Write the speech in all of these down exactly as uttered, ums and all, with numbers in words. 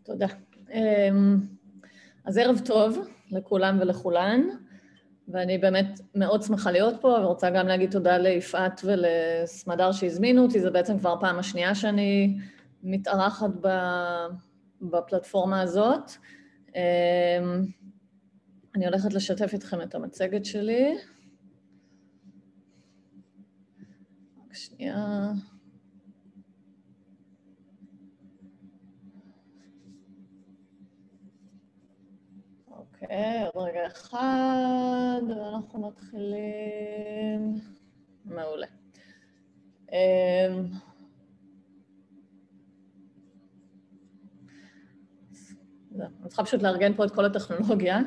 תודה. אז ערב טוב לכולם ולכולן, ואני באמת מאוד שמחה להיות פה, ורוצה גם להגיד תודה ליפעת ולסמדר שהזמינו אותי. זה בעצם כבר הפעם השנייה שאני מתארחת בפלטפורמה הזאת. אני הולכת לשתף איתכם את המצגת שלי. רק שנייה. אוקיי, עוד רגע אחד, ואנחנו מתחילים. מעולה. אני צריכה פשוט לארגן פה את כל הטכנולוגיה.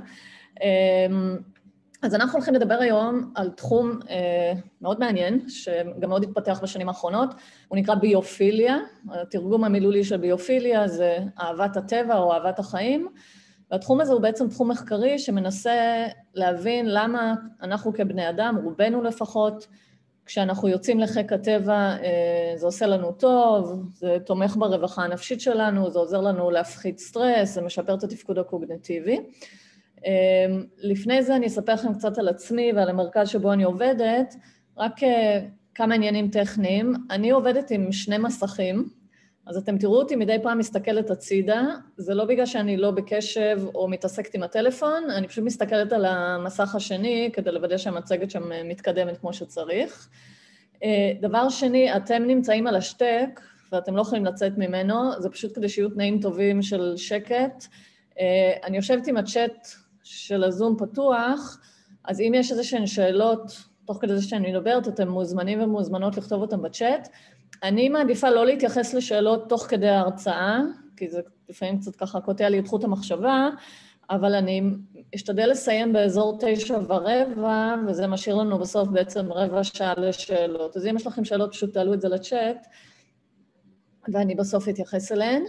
אז אנחנו הולכים לדבר היום על תחום מאוד מעניין, שגם מאוד התפתח בשנים האחרונות, הוא נקרא ביופיליה. התרגום המילולי של ביופיליה זה אהבת הטבע או אהבת החיים, והתחום הזה הוא בעצם תחום מחקרי שמנסה להבין למה אנחנו כבני אדם, רובנו לפחות, כשאנחנו יוצאים לחיק הטבע, זה עושה לנו טוב, זה תומך ברווחה הנפשית שלנו, זה עוזר לנו להפחית סטרס, זה משפר את התפקוד הקוגניטיבי. לפני זה אני אספר לכם קצת על עצמי ועל המרכז שבו אני עובדת, רק כמה עניינים טכניים. אני עובדת עם שני מסכים, אז אתם תראו אותי מדי פעם מסתכלת הצידה, זה לא בגלל שאני לא בקשב או מתעסקת עם הטלפון, אני פשוט מסתכלת על המסך השני כדי לוודא שהמצגת שם מתקדמת כמו שצריך. דבר שני, אתם נמצאים על השטק ואתם לא יכולים לצאת ממנו, זה פשוט כדי שיהיו תנאים טובים של שקט. אני יושבת עם הצ'אט של הזום פתוח, אז אם יש איזשהן שאלות, תוך כדי זה שאני מדברת, אתם מוזמנים ומוזמנות לכתוב אותם בצ'אט. אני מעדיפה לא להתייחס לשאלות תוך כדי ההרצאה, כי זה לפעמים קצת ככה קוטע לי את חוט המחשבה, אבל אני אשתדל לסיים באזור תשע ורבע, וזה משאיר לנו בסוף בעצם רבע שעה לשאלות. אז אם יש לכם שאלות, פשוט תעלו את זה לצ'אט, ואני בסוף אתייחס אליהן.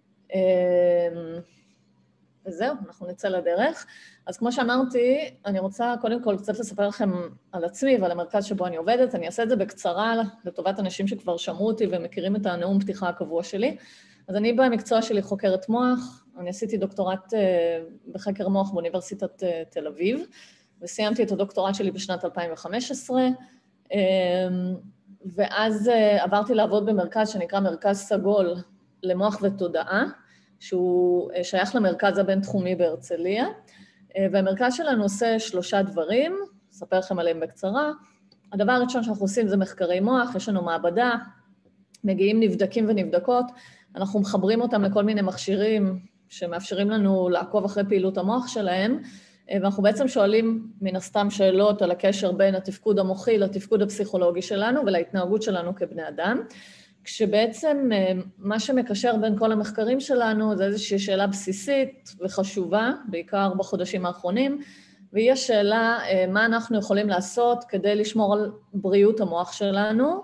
וזהו, אנחנו נצא לדרך. אז כמו שאמרתי, אני רוצה קודם כל קצת לספר לכם על עצמי ועל המרכז שבו אני עובדת. אני אעשה את זה בקצרה לטובת אנשים שכבר שמעו אותי ומכירים את הנאום פתיחה הקבוע שלי. אז אני במקצוע שלי חוקרת מוח, אני עשיתי דוקטורט בחקר מוח באוניברסיטת תל אביב, וסיימתי את הדוקטורט שלי בשנת אלפיים וחמש עשרה, ואז עברתי לעבוד במרכז שנקרא מרכז סגול למוח ותודעה, שהוא שייך למרכז הבינתחומי בהרצליה, והמרכז שלנו עושה שלושה דברים, אספר לכם עליהם בקצרה. הדבר הראשון שאנחנו עושים זה מחקרי מוח, יש לנו מעבדה, מגיעים נבדקים ונבדקות, אנחנו מחברים אותם לכל מיני מכשירים שמאפשרים לנו לעקוב אחרי פעילות המוח שלהם, ואנחנו בעצם שואלים מן הסתם שאלות על הקשר בין התפקוד המוחי לתפקוד הפסיכולוגי שלנו ולהתנהגות שלנו כבני אדם, כשבעצם מה שמקשר בין כל המחקרים שלנו זה איזושהי שאלה בסיסית וחשובה, בעיקר בחודשים האחרונים, והיא השאלה מה אנחנו יכולים לעשות כדי לשמור על בריאות המוח שלנו,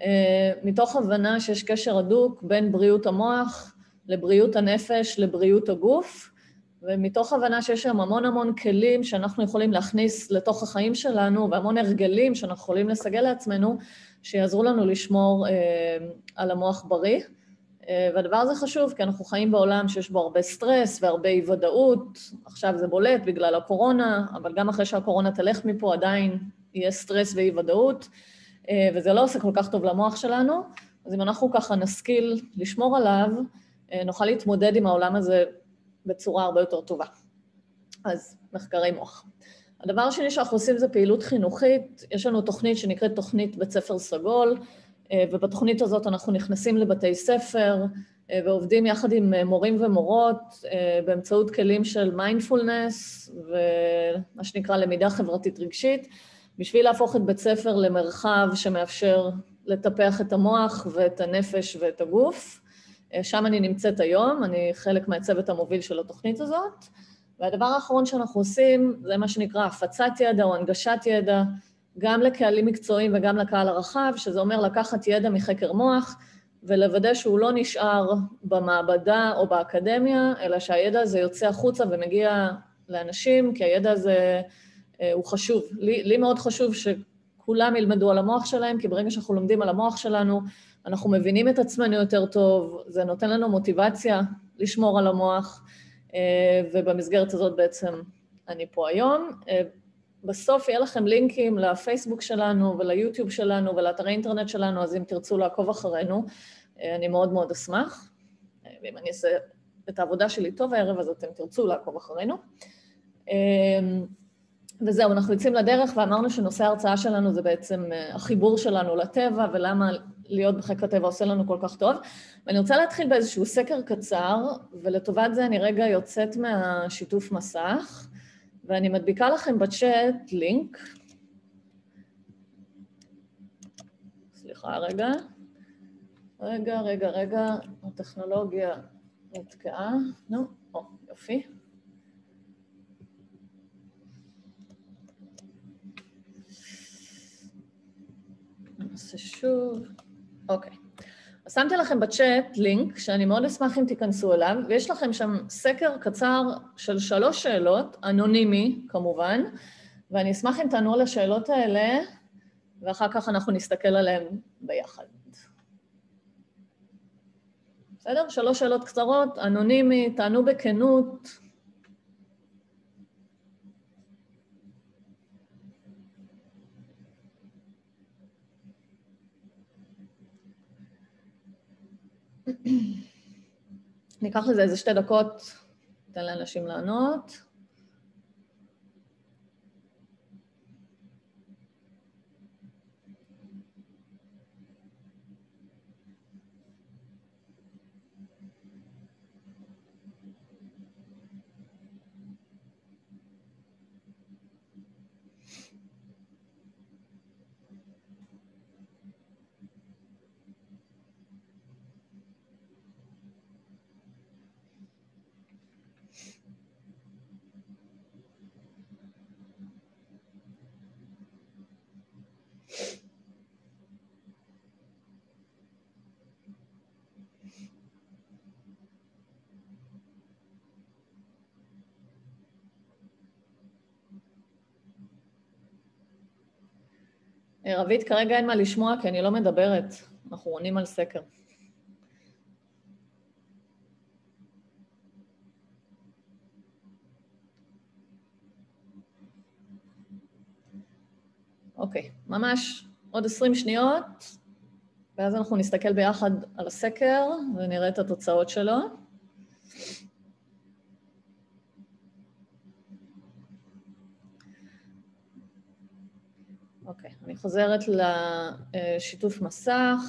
מתוך הבנה שיש קשר הדוק בין בריאות המוח לבריאות הנפש, לבריאות הגוף, ומתוך הבנה שיש שם המון המון כלים שאנחנו יכולים להכניס לתוך החיים שלנו, והמון הרגלים שאנחנו יכולים לסגל לעצמנו, שיעזרו לנו לשמור אה, על המוח בריא. אה, והדבר הזה חשוב, כי אנחנו חיים בעולם שיש בו הרבה סטרס והרבה אי ודאות, עכשיו זה בולט בגלל הקורונה, אבל גם אחרי שהקורונה תלך מפה עדיין יהיה סטרס ואי ודאות, אה, וזה לא עושה כל כך טוב למוח שלנו, אז אם אנחנו ככה נשכיל לשמור עליו, אה, נוכל להתמודד עם העולם הזה בצורה הרבה יותר טובה. אז מחקרי מוח. הדבר השני שאנחנו עושים זה פעילות חינוכית, יש לנו תוכנית שנקראת תוכנית בית ספר סגול, ובתוכנית הזאת אנחנו נכנסים לבתי ספר, ועובדים יחד עם מורים ומורות, באמצעות כלים של מיינדפולנס, ומה שנקרא למידה חברתית רגשית, בשביל להפוך את בית ספר למרחב שמאפשר לטפח את המוח ואת הנפש ואת הגוף. שם אני נמצאת היום, אני חלק מהצוות המוביל של התוכנית הזאת, והדבר האחרון שאנחנו עושים זה מה שנקרא הפצת ידע או הנגשת ידע, גם לקהלים מקצועיים וגם לקהל הרחב, שזה אומר לקחת ידע מחקר מוח, ולוודא שהוא לא נשאר במעבדה או באקדמיה, אלא שהידע הזה יוצא החוצה ומגיע לאנשים, כי הידע הזה הוא חשוב. לי, לי מאוד חשוב שכולם ילמדו על המוח שלהם, כי ברגע שאנחנו לומדים על המוח שלנו, אנחנו מבינים את עצמנו יותר טוב, זה נותן לנו מוטיבציה לשמור על המוח, ובמסגרת הזאת בעצם אני פה היום. בסוף יהיה לכם לינקים לפייסבוק שלנו וליוטיוב שלנו ולאתרי אינטרנט שלנו, אז אם תרצו לעקוב אחרינו, אני מאוד מאוד אשמח. ואם אני אעשה את העבודה שלי טוב הערב, אז אתם תרצו לעקוב אחרינו. וזהו, אנחנו יוצאים לדרך ואמרנו שנושא ההרצאה שלנו זה בעצם החיבור שלנו לטבע, ולמה להיות בחיק הטבע עושה לנו כל כך טוב. ואני רוצה להתחיל באיזשהו סקר קצר, ולטובת זה אני רגע יוצאת מהשיתוף מסך, ואני מדביקה לכם בצ'אט לינק. סליחה, רגע. רגע, רגע, רגע, הטכנולוגיה נתקעה. נו, או, יופי. נעשה שוב. אוקיי. אז שמתי לכם בצ'אט לינק, שאני מאוד אשמח אם תיכנסו אליו, ויש לכם שם סקר קצר של שלוש שאלות, אנונימי כמובן, ואני אשמח אם תענו על השאלות האלה, ואחר כך אנחנו נסתכל עליהן ביחד. בסדר? שלוש שאלות קצרות, אנונימי, תענו בכנות. ניקח לזה איזה שתי דקות, ניתן לאנשים לענות. רבית, כרגע אין מה לשמוע, כי אני לא מדברת. אנחנו עונים על סקר. אוקיי, ממש עוד עשרים שניות, ואז אנחנו נסתכל ביחד על הסקר, ונראה את התוצאות שלו. אוקיי, אני חוזרת לשיתוף מסך,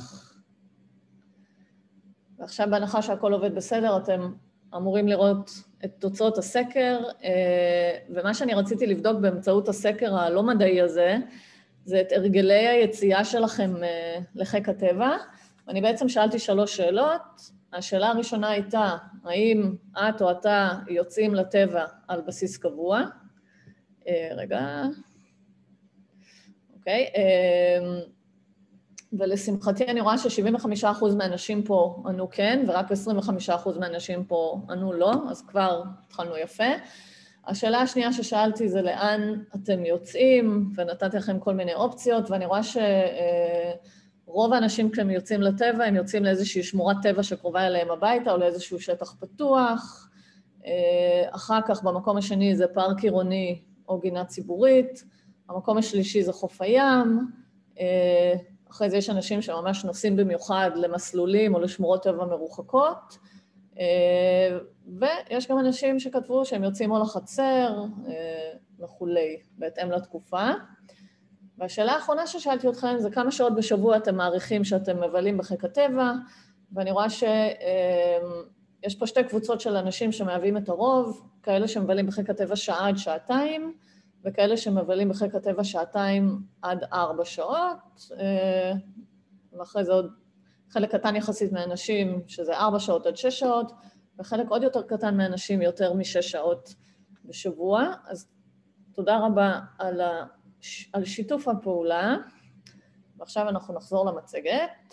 ועכשיו בהנחה שהכל עובד בסדר, אתם אמורים לראות את תוצאות הסקר, ומה שאני רציתי לבדוק באמצעות הסקר הלא מדעי הזה, זה את הרגלי היציאה שלכם לחיק הטבע. אני בעצם שאלתי שלוש שאלות. השאלה הראשונה הייתה, האם את או אתה יוצאים לטבע על בסיס קבוע? רגע. אוקיי. ולשמחתי אני רואה ש-שבעים וחמישה אחוז מהאנשים פה ענו כן, ורק עשרים וחמישה אחוז מהאנשים פה ענו לא, אז כבר התחלנו יפה. השאלה השנייה ששאלתי זה לאן אתם יוצאים, ונתתי לכם כל מיני אופציות, ואני רואה שרוב האנשים כשהם יוצאים לטבע, הם יוצאים לאיזושהי שמורת טבע שקרובה אליהם הביתה, או לאיזשהו שטח פתוח. אחר כך במקום השני זה פארק עירוני או גינה ציבורית, המקום השלישי זה חוף הים, אחרי זה יש אנשים שממש נוסעים במיוחד למסלולים או לשמורות טבע מרוחקות, ויש גם אנשים שכתבו שהם יוצאים או לחצר וכולי, בהתאם לתקופה. והשאלה האחרונה ששאלתי אתכם זה כמה שעות בשבוע אתם מעריכים שאתם מבלים בחיק הטבע, ואני רואה שיש פה שתי קבוצות של אנשים שמהווים את הרוב, כאלה שמבלים בחיק הטבע שעה עד שעתיים, וכאלה שמבלים בחיק הטבע שעתיים עד ארבע שעות, ואחרי זה עוד חלק קטן יחסית מהאנשים, שזה ארבע שעות עד שש שעות, וחלק עוד יותר קטן מהאנשים יותר משש שעות בשבוע. אז תודה רבה על, הש... על שיתוף הפעולה, ועכשיו אנחנו נחזור למצגת.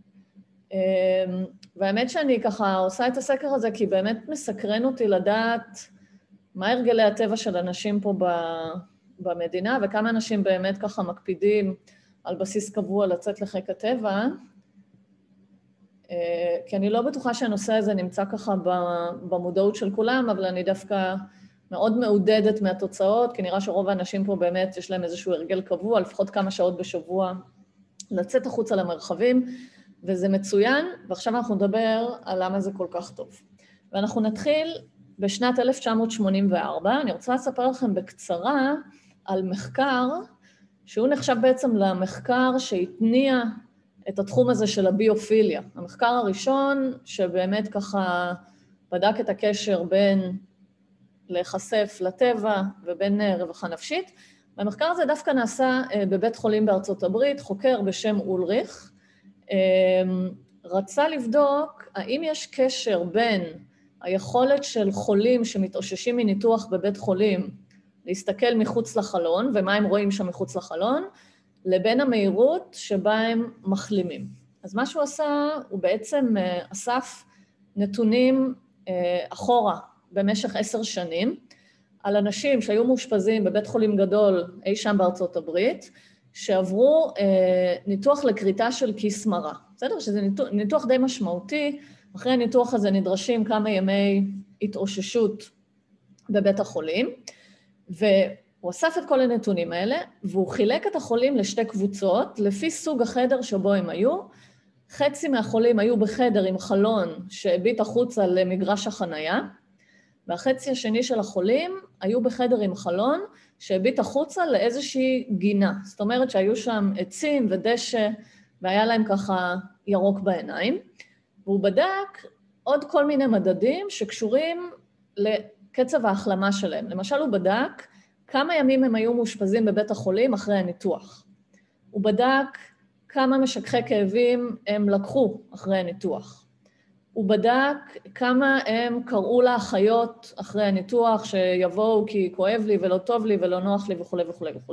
והאמת שאני ככה עושה את הסקר הזה, כי באמת מסקרן אותי לדעת מה הרגלי הטבע של אנשים פה במדינה, וכמה אנשים באמת ככה מקפידים על בסיס קבוע לצאת לחיק הטבע. כי אני לא בטוחה שהנושא הזה נמצא ככה במודעות של כולם, אבל אני דווקא מאוד מעודדת מהתוצאות, כי נראה שרוב האנשים פה באמת יש להם איזשהו הרגל קבוע, לפחות כמה שעות בשבוע, לצאת החוצה למרחבים, וזה מצוין, ועכשיו אנחנו נדבר על למה זה כל כך טוב. ואנחנו נתחיל בשנת אלף תשע מאות שמונים וארבע, אני רוצה לספר לכם בקצרה על מחקר, שהוא נחשב בעצם למחקר שהתניע את התחום הזה של הביופיליה. המחקר הראשון שבאמת ככה בדק את הקשר בין להיחשף לטבע ובין רווחה נפשית. והמחקר הזה דווקא נעשה בבית חולים בארצות הברית, חוקר בשם אולריך, רצה לבדוק האם יש קשר בין היכולת של חולים שמתאוששים מניתוח בבית חולים להסתכל מחוץ לחלון, ומה הם רואים שם מחוץ לחלון, לבין המהירות שבה הם מחלימים. אז מה שהוא עשה, הוא בעצם אסף נתונים אחורה במשך עשר שנים, על אנשים שהיו מאושפזים בבית חולים גדול אי שם בארצות הברית, שעברו ניתוח לכריתה של כיס מרה. בסדר? שזה ניתוח, ניתוח די משמעותי, אחרי הניתוח הזה נדרשים כמה ימי התאוששות בבית החולים, והוא אסף את כל הנתונים האלה, והוא חילק את החולים לשתי קבוצות, לפי סוג החדר שבו הם היו. חצי מהחולים היו בחדר עם חלון שהביט החוצה למגרש החנייה, והחצי השני של החולים היו בחדר עם חלון שהביט החוצה לאיזושהי גינה. זאת אומרת שהיו שם עצים ודשא, והיה להם ככה ירוק בעיניים. והוא בדק עוד כל מיני מדדים שקשורים לקצב ההחלמה שלהם. למשל, הוא בדק כמה ימים הם היו מאושפזים בבית החולים אחרי הניתוח. הוא בדק כמה משככי כאבים הם לקחו אחרי הניתוח. הוא בדק כמה הם קראו לאחיות אחרי הניתוח, שיבואו כי כואב לי ולא טוב לי ולא נוח לי וכו' וכו' וכו'.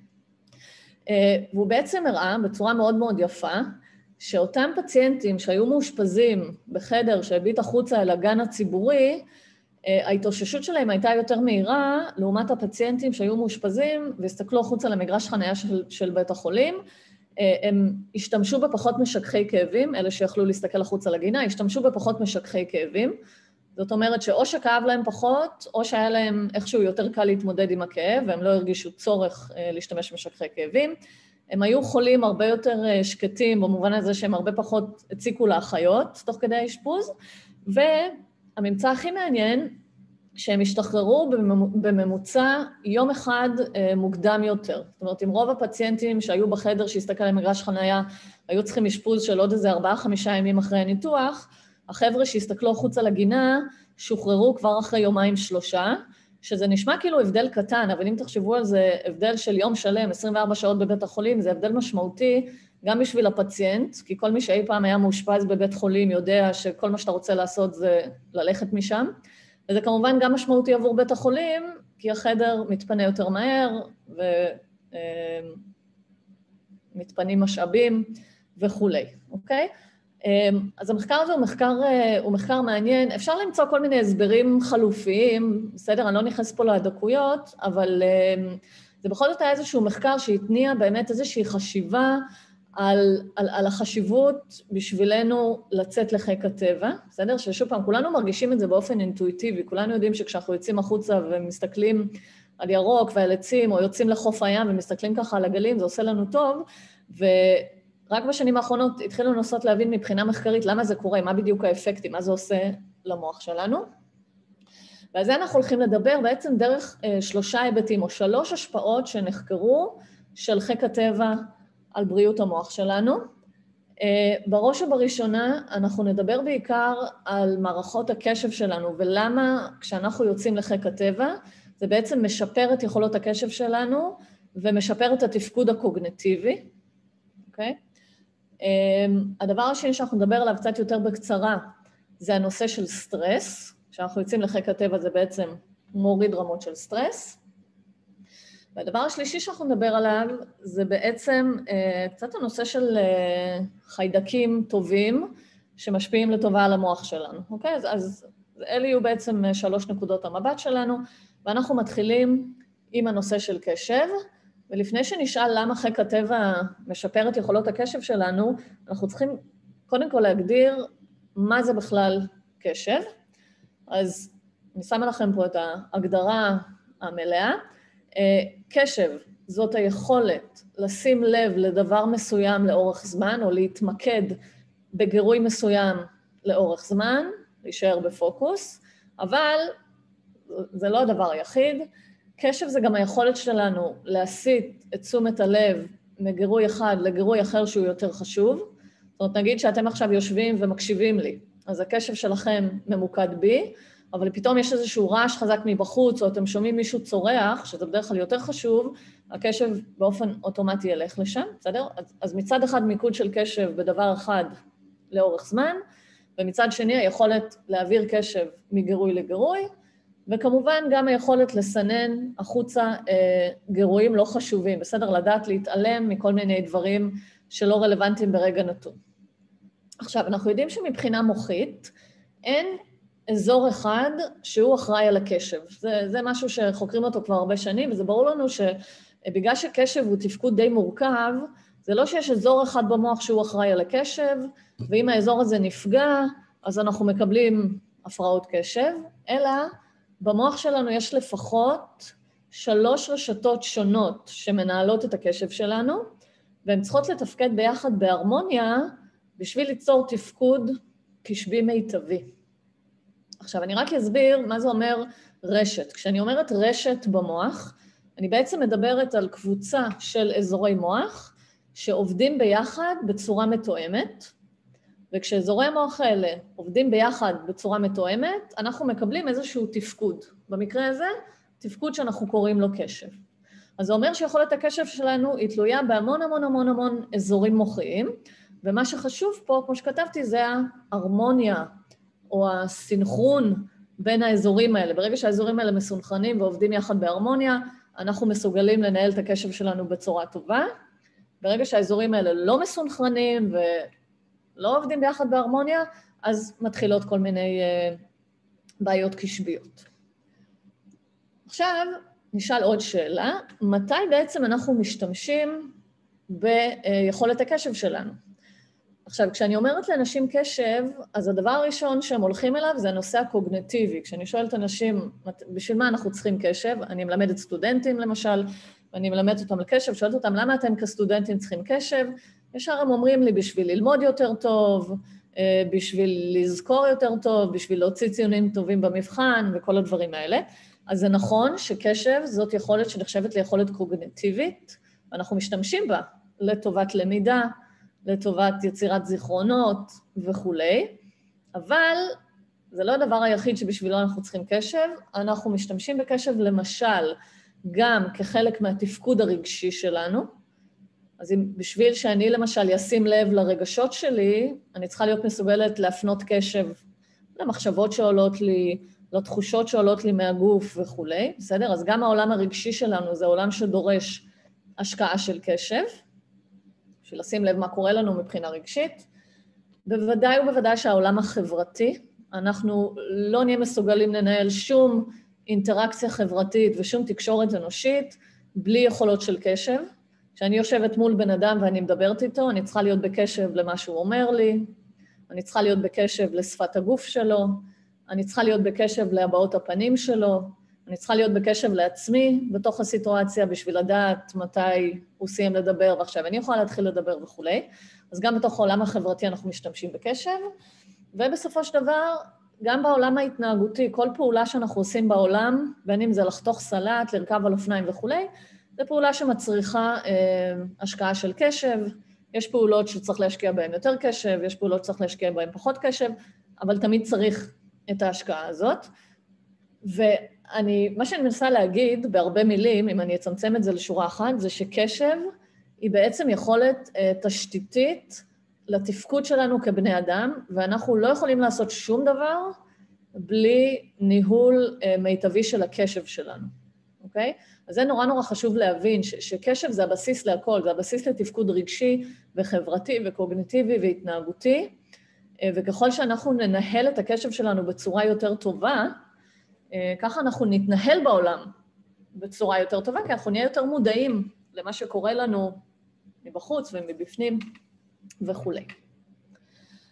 והוא בעצם הראה בצורה מאוד מאוד יפה, שאותם פציינטים שהיו מאושפזים בחדר שהביט החוצה אל הגן הציבורי, ההתאוששות שלהם הייתה יותר מהירה, לעומת הפציינטים שהיו מאושפזים והסתכלו החוצה למגרש חנייה של, של בית החולים, הם השתמשו בפחות משככי כאבים, אלה שיכלו להסתכל החוצה לגינה, השתמשו בפחות משככי כאבים, זאת אומרת שאו שכאב להם פחות, או שהיה להם איכשהו יותר קל להתמודד עם הכאב, והם לא הרגישו צורך להשתמש במשככי כאבים. הם היו חולים הרבה יותר שקטים, במובן הזה שהם הרבה פחות הציקו לאחיות, תוך כדי האשפוז, והממצא הכי מעניין, שהם השתחררו בממוצע יום אחד מוקדם יותר. זאת אומרת, אם רוב הפציינטים שהיו בחדר שהסתכל למגרש חנייה, היו צריכים אשפוז של עוד איזה ארבעה, חמישה ימים אחרי הניתוח, החבר'ה שהסתכלו החוצה לגינה, שוחררו כבר אחרי יומיים שלושה, שזה נשמע כאילו הבדל קטן, אבל אם תחשבו על זה, הבדל של יום שלם, עשרים וארבע שעות בבית החולים, זה הבדל משמעותי גם בשביל הפציינט, כי כל מי שאי פעם היה מאושפז בבית חולים יודע שכל מה שאתה רוצה לעשות זה ללכת משם, וזה כמובן גם משמעותי עבור בית החולים, כי החדר מתפנה יותר מהר, ומתפנים משאבים וכולי, אוקיי? אז המחקר הזה הוא מחקר, הוא מחקר מעניין, אפשר למצוא כל מיני הסברים חלופיים, בסדר, אני לא נכנס פה לדקויות, אבל זה בכל זאת היה איזשהו מחקר שהתניע באמת איזושהי חשיבה על, על, על החשיבות בשבילנו לצאת לחיק הטבע, בסדר? ששוב פעם, כולנו מרגישים את זה באופן אינטואיטיבי, כולנו יודעים שכשאנחנו יוצאים החוצה ומסתכלים על ירוק ועל עצים, או יוצאים לחוף הים ומסתכלים ככה על הגלים, זה עושה לנו טוב, ורק בשנים האחרונות התחילו לנסות להבין מבחינה מחקרית למה זה קורה, מה בדיוק האפקטים, מה זה עושה למוח שלנו. ועל זה אנחנו הולכים לדבר בעצם דרך שלושה היבטים, או שלוש השפעות שנחקרו של חיק הטבע על בריאות המוח שלנו. בראש ובראשונה אנחנו נדבר בעיקר על מערכות הקשב שלנו, ולמה כשאנחנו יוצאים לחיק הטבע, זה בעצם משפר את יכולות הקשב שלנו, ומשפר את התפקוד הקוגניטיבי. אוקיי? הדבר השני שאנחנו נדבר עליו קצת יותר בקצרה, זה הנושא של סטרס. כשאנחנו יוצאים לחיק הטבע זה בעצם מוריד רמות של סטרס. והדבר השלישי שאנחנו נדבר עליו, זה בעצם אה, קצת הנושא של אה, חיידקים טובים, שמשפיעים לטובה על המוח שלנו, אוקיי? אז, אז אלה יהיו בעצם שלוש נקודות המבט שלנו, ואנחנו מתחילים עם הנושא של קשב, ולפני שנשאל למה חיק הטבע משפר את יכולות הקשב שלנו, אנחנו צריכים קודם כל להגדיר מה זה בכלל קשב. אז אני שמה לכם פה את ההגדרה המלאה. קשב זאת היכולת לשים לב לדבר מסוים לאורך זמן, או להתמקד בגירוי מסוים לאורך זמן, להישאר בפוקוס, אבל זה לא הדבר היחיד. קשב זה גם היכולת שלנו להסיט את תשומת הלב מגירוי אחד לגירוי אחר שהוא יותר חשוב. זאת אומרת, נגיד שאתם עכשיו יושבים ומקשיבים לי, אז הקשב שלכם ממוקד בי, אבל פתאום יש איזשהו רעש חזק מבחוץ, או אתם שומעים מישהו צורח, שזה בדרך כלל יותר חשוב, הקשב באופן אוטומטי ילך לשם, בסדר? אז, אז מצד אחד מיקוד של קשב בדבר אחד לאורך זמן, ומצד שני היכולת להעביר קשב מגירוי לגירוי, וכמובן גם היכולת לסנן החוצה אה, גירויים לא חשובים, בסדר? לדעת להתעלם מכל מיני דברים שלא רלוונטיים ברגע נתון. עכשיו, אנחנו יודעים שמבחינה מוחית אין אזור אחד שהוא אחראי על הקשב. זה, זה משהו שחוקרים אותו כבר הרבה שנים, וזה ברור לנו שבגלל שקשב הוא תפקוד די מורכב, זה לא שיש אזור אחד במוח שהוא אחראי על הקשב, ואם האזור הזה נפגע, אז אנחנו מקבלים הפרעות קשב, אלא במוח שלנו יש לפחות שלוש רשתות שונות שמנהלות את הקשב שלנו, והן צריכות לתפקד ביחד בהרמוניה בשביל ליצור תפקוד קשבי מיטבי. עכשיו, אני רק אסביר מה זה אומר רשת. כשאני אומרת רשת במוח, אני בעצם מדברת על קבוצה של אזורי מוח שעובדים ביחד בצורה מתואמת, וכשאזורי המוח האלה עובדים ביחד בצורה מתואמת, אנחנו מקבלים איזשהו תפקוד. במקרה הזה, תפקוד שאנחנו קוראים לו קשב. אז זה אומר שיכולת הקשב שלנו היא תלויה בהמון המון המון המון אזורים מוחיים, ומה שחשוב פה, כמו שכתבתי, זה ההרמוניה, או הסינכרון בין האזורים האלה. ברגע שהאזורים האלה מסונכרנים ועובדים יחד בהרמוניה, אנחנו מסוגלים לנהל את הקשב שלנו בצורה טובה. ברגע שהאזורים האלה לא מסונכרנים ולא עובדים ביחד בהרמוניה, אז מתחילות כל מיני uh, בעיות קשביות. עכשיו, נשאל עוד שאלה, מתי בעצם אנחנו משתמשים ביכולת הקשב שלנו? עכשיו, כשאני אומרת לאנשים קשב, אז הדבר הראשון שהם הולכים אליו זה הנושא הקוגניטיבי. כשאני שואלת אנשים, בשביל מה אנחנו צריכים קשב? אני מלמדת סטודנטים למשל, ואני מלמדת אותם לקשב, שואלת אותם, למה אתם כסטודנטים צריכים קשב? ישר הם אומרים לי, בשביל ללמוד יותר טוב, בשביל לזכור יותר טוב, בשביל להוציא ציונים טובים במבחן, וכל הדברים האלה. אז זה נכון שקשב זאת יכולת שנחשבת ליכולת קוגניטיבית, ואנחנו משתמשים בה לטובת למידה, לטובת יצירת זיכרונות וכו'. אבל זה לא הדבר היחיד שבשבילו אנחנו צריכים קשב, אנחנו משתמשים בקשב למשל גם כחלק מהתפקוד הרגשי שלנו, אז אם בשביל שאני למשל ישים לב לרגשות שלי, אני צריכה להיות מסוגלת להפנות קשב למחשבות שעולות לי, לתחושות שעולות לי מהגוף וכו'. בסדר? אז גם העולם הרגשי שלנו זה עולם שדורש השקעה של קשב, בשביל לשים לב מה קורה לנו מבחינה רגשית. בוודאי ובוודאי שהעולם החברתי, אנחנו לא נהיה מסוגלים לנהל שום אינטראקציה חברתית ושום תקשורת אנושית בלי יכולות של קשב. כשאני יושבת מול בן אדם ואני מדברת איתו, אני צריכה להיות בקשב למה שהוא אומר לי, אני צריכה להיות בקשב לשפת הגוף שלו, אני צריכה להיות בקשב להבעות הפנים שלו, אני צריכה להיות בקשב לעצמי בתוך הסיטואציה בשביל לדעת מתי הוא סיים לדבר ועכשיו אני יכולה להתחיל לדבר וכו'. אז גם בתוך העולם החברתי אנחנו משתמשים בקשב, ובסופו של דבר, גם בעולם ההתנהגותי, כל פעולה שאנחנו עושים בעולם, בין אם זה לחתוך סלט, לרכב על אופניים וכו', זו פעולה שמצריכה אה, השקעה של קשב, יש פעולות שצריך להשקיע בהן יותר קשב, יש פעולות שצריך להשקיע בהן פחות קשב, אבל תמיד צריך את ההשקעה הזאת. ואני, מה שאני מנסה להגיד בהרבה מילים, אם אני אצמצם את זה לשורה אחת, זה שקשב היא בעצם יכולת אה, תשתיתית לתפקוד שלנו כבני אדם, ואנחנו לא יכולים לעשות שום דבר בלי ניהול אה, מיטבי של הקשב שלנו, אוקיי? אז זה נורא נורא חשוב להבין ש- שקשב זה הבסיס להכל, זה הבסיס לתפקוד רגשי וחברתי וקוגניטיבי והתנהגותי, אה, וככל שאנחנו ננהל את הקשב שלנו בצורה יותר טובה, אה, ככה אנחנו נתנהל בעולם בצורה יותר טובה, כי אנחנו נהיה יותר מודעים למה שקורה לנו מבחוץ ומבפנים וכו'.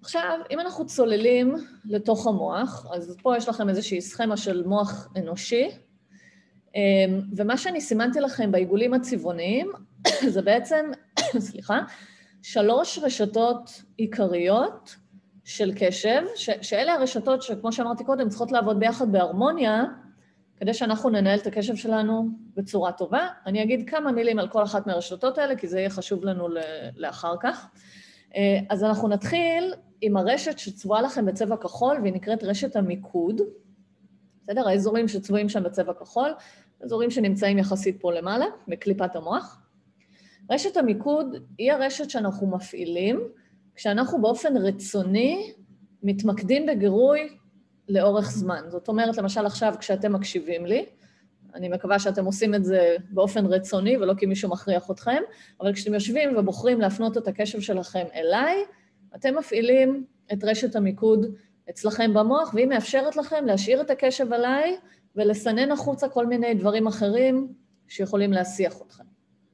עכשיו, אם אנחנו צוללים לתוך המוח, אז פה יש לכם איזושהי סכמה של מוח אנושי, ומה שאני סימנתי לכם בעיגולים הצבעוניים, זה בעצם, סליחה, שלוש רשתות עיקריות של קשב, ש- שאלה הרשתות שכמו שאמרתי קודם, צריכות לעבוד ביחד בהרמוניה, כדי שאנחנו ננהל את הקשב שלנו בצורה טובה. אני אגיד כמה מילים על כל אחת מהרשתות האלה, כי זה יהיה חשוב לנו לאחר כך. אז אנחנו נתחיל עם הרשת שצבועה לכם בצבע כחול, והיא נקראת רשת המיקוד. בסדר? האזורים שצבועים שם בצבע כחול, אזורים שנמצאים יחסית פה למעלה, בקליפת המוח. רשת המיקוד היא הרשת שאנחנו מפעילים, כשאנחנו באופן רצוני מתמקדים בגירוי לאורך זמן. זאת אומרת, למשל עכשיו כשאתם מקשיבים לי, אני מקווה שאתם עושים את זה באופן רצוני ולא כי מישהו מכריח אתכם, אבל כשאתם יושבים ובוחרים להפנות את הקשב שלכם אליי, אתם מפעילים את רשת המיקוד אצלכם במוח, והיא מאפשרת לכם להשאיר את הקשב עליי ולסנן החוצה כל מיני דברים אחרים שיכולים להסיח אתכם.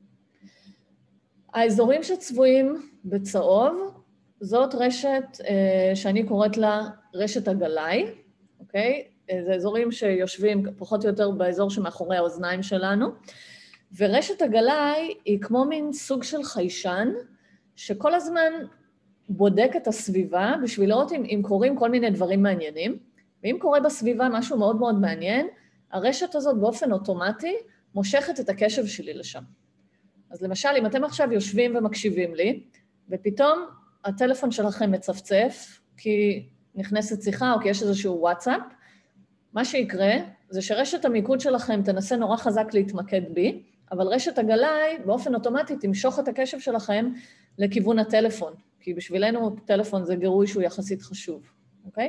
האזורים שצבועים בצהוב, זאת רשת אה, שאני קוראת לה רשת הגלאי, אוקיי? זה אזורים שיושבים פחות או יותר באזור שמאחורי האוזניים שלנו, ורשת הגלאי היא כמו מין סוג של חיישן, שכל הזמן בודק את הסביבה בשביל לראות אם, אם קורים כל מיני דברים מעניינים, ואם קורה בסביבה משהו מאוד מאוד מעניין, הרשת הזאת באופן אוטומטי מושכת את הקשב שלי לשם. אז למשל, אם אתם עכשיו יושבים ומקשיבים לי, ופתאום הטלפון שלכם מצפצף, כי נכנסת שיחה או כי יש איזשהו וואטסאפ, מה שיקרה זה שרשת המיקוד שלכם תנסה נורא חזק להתמקד בי, אבל רשת הגלאי באופן אוטומטי תמשוך את הקשב שלכם לכיוון הטלפון, כי בשבילנו טלפון זה גירוי שהוא יחסית חשוב, אוקיי?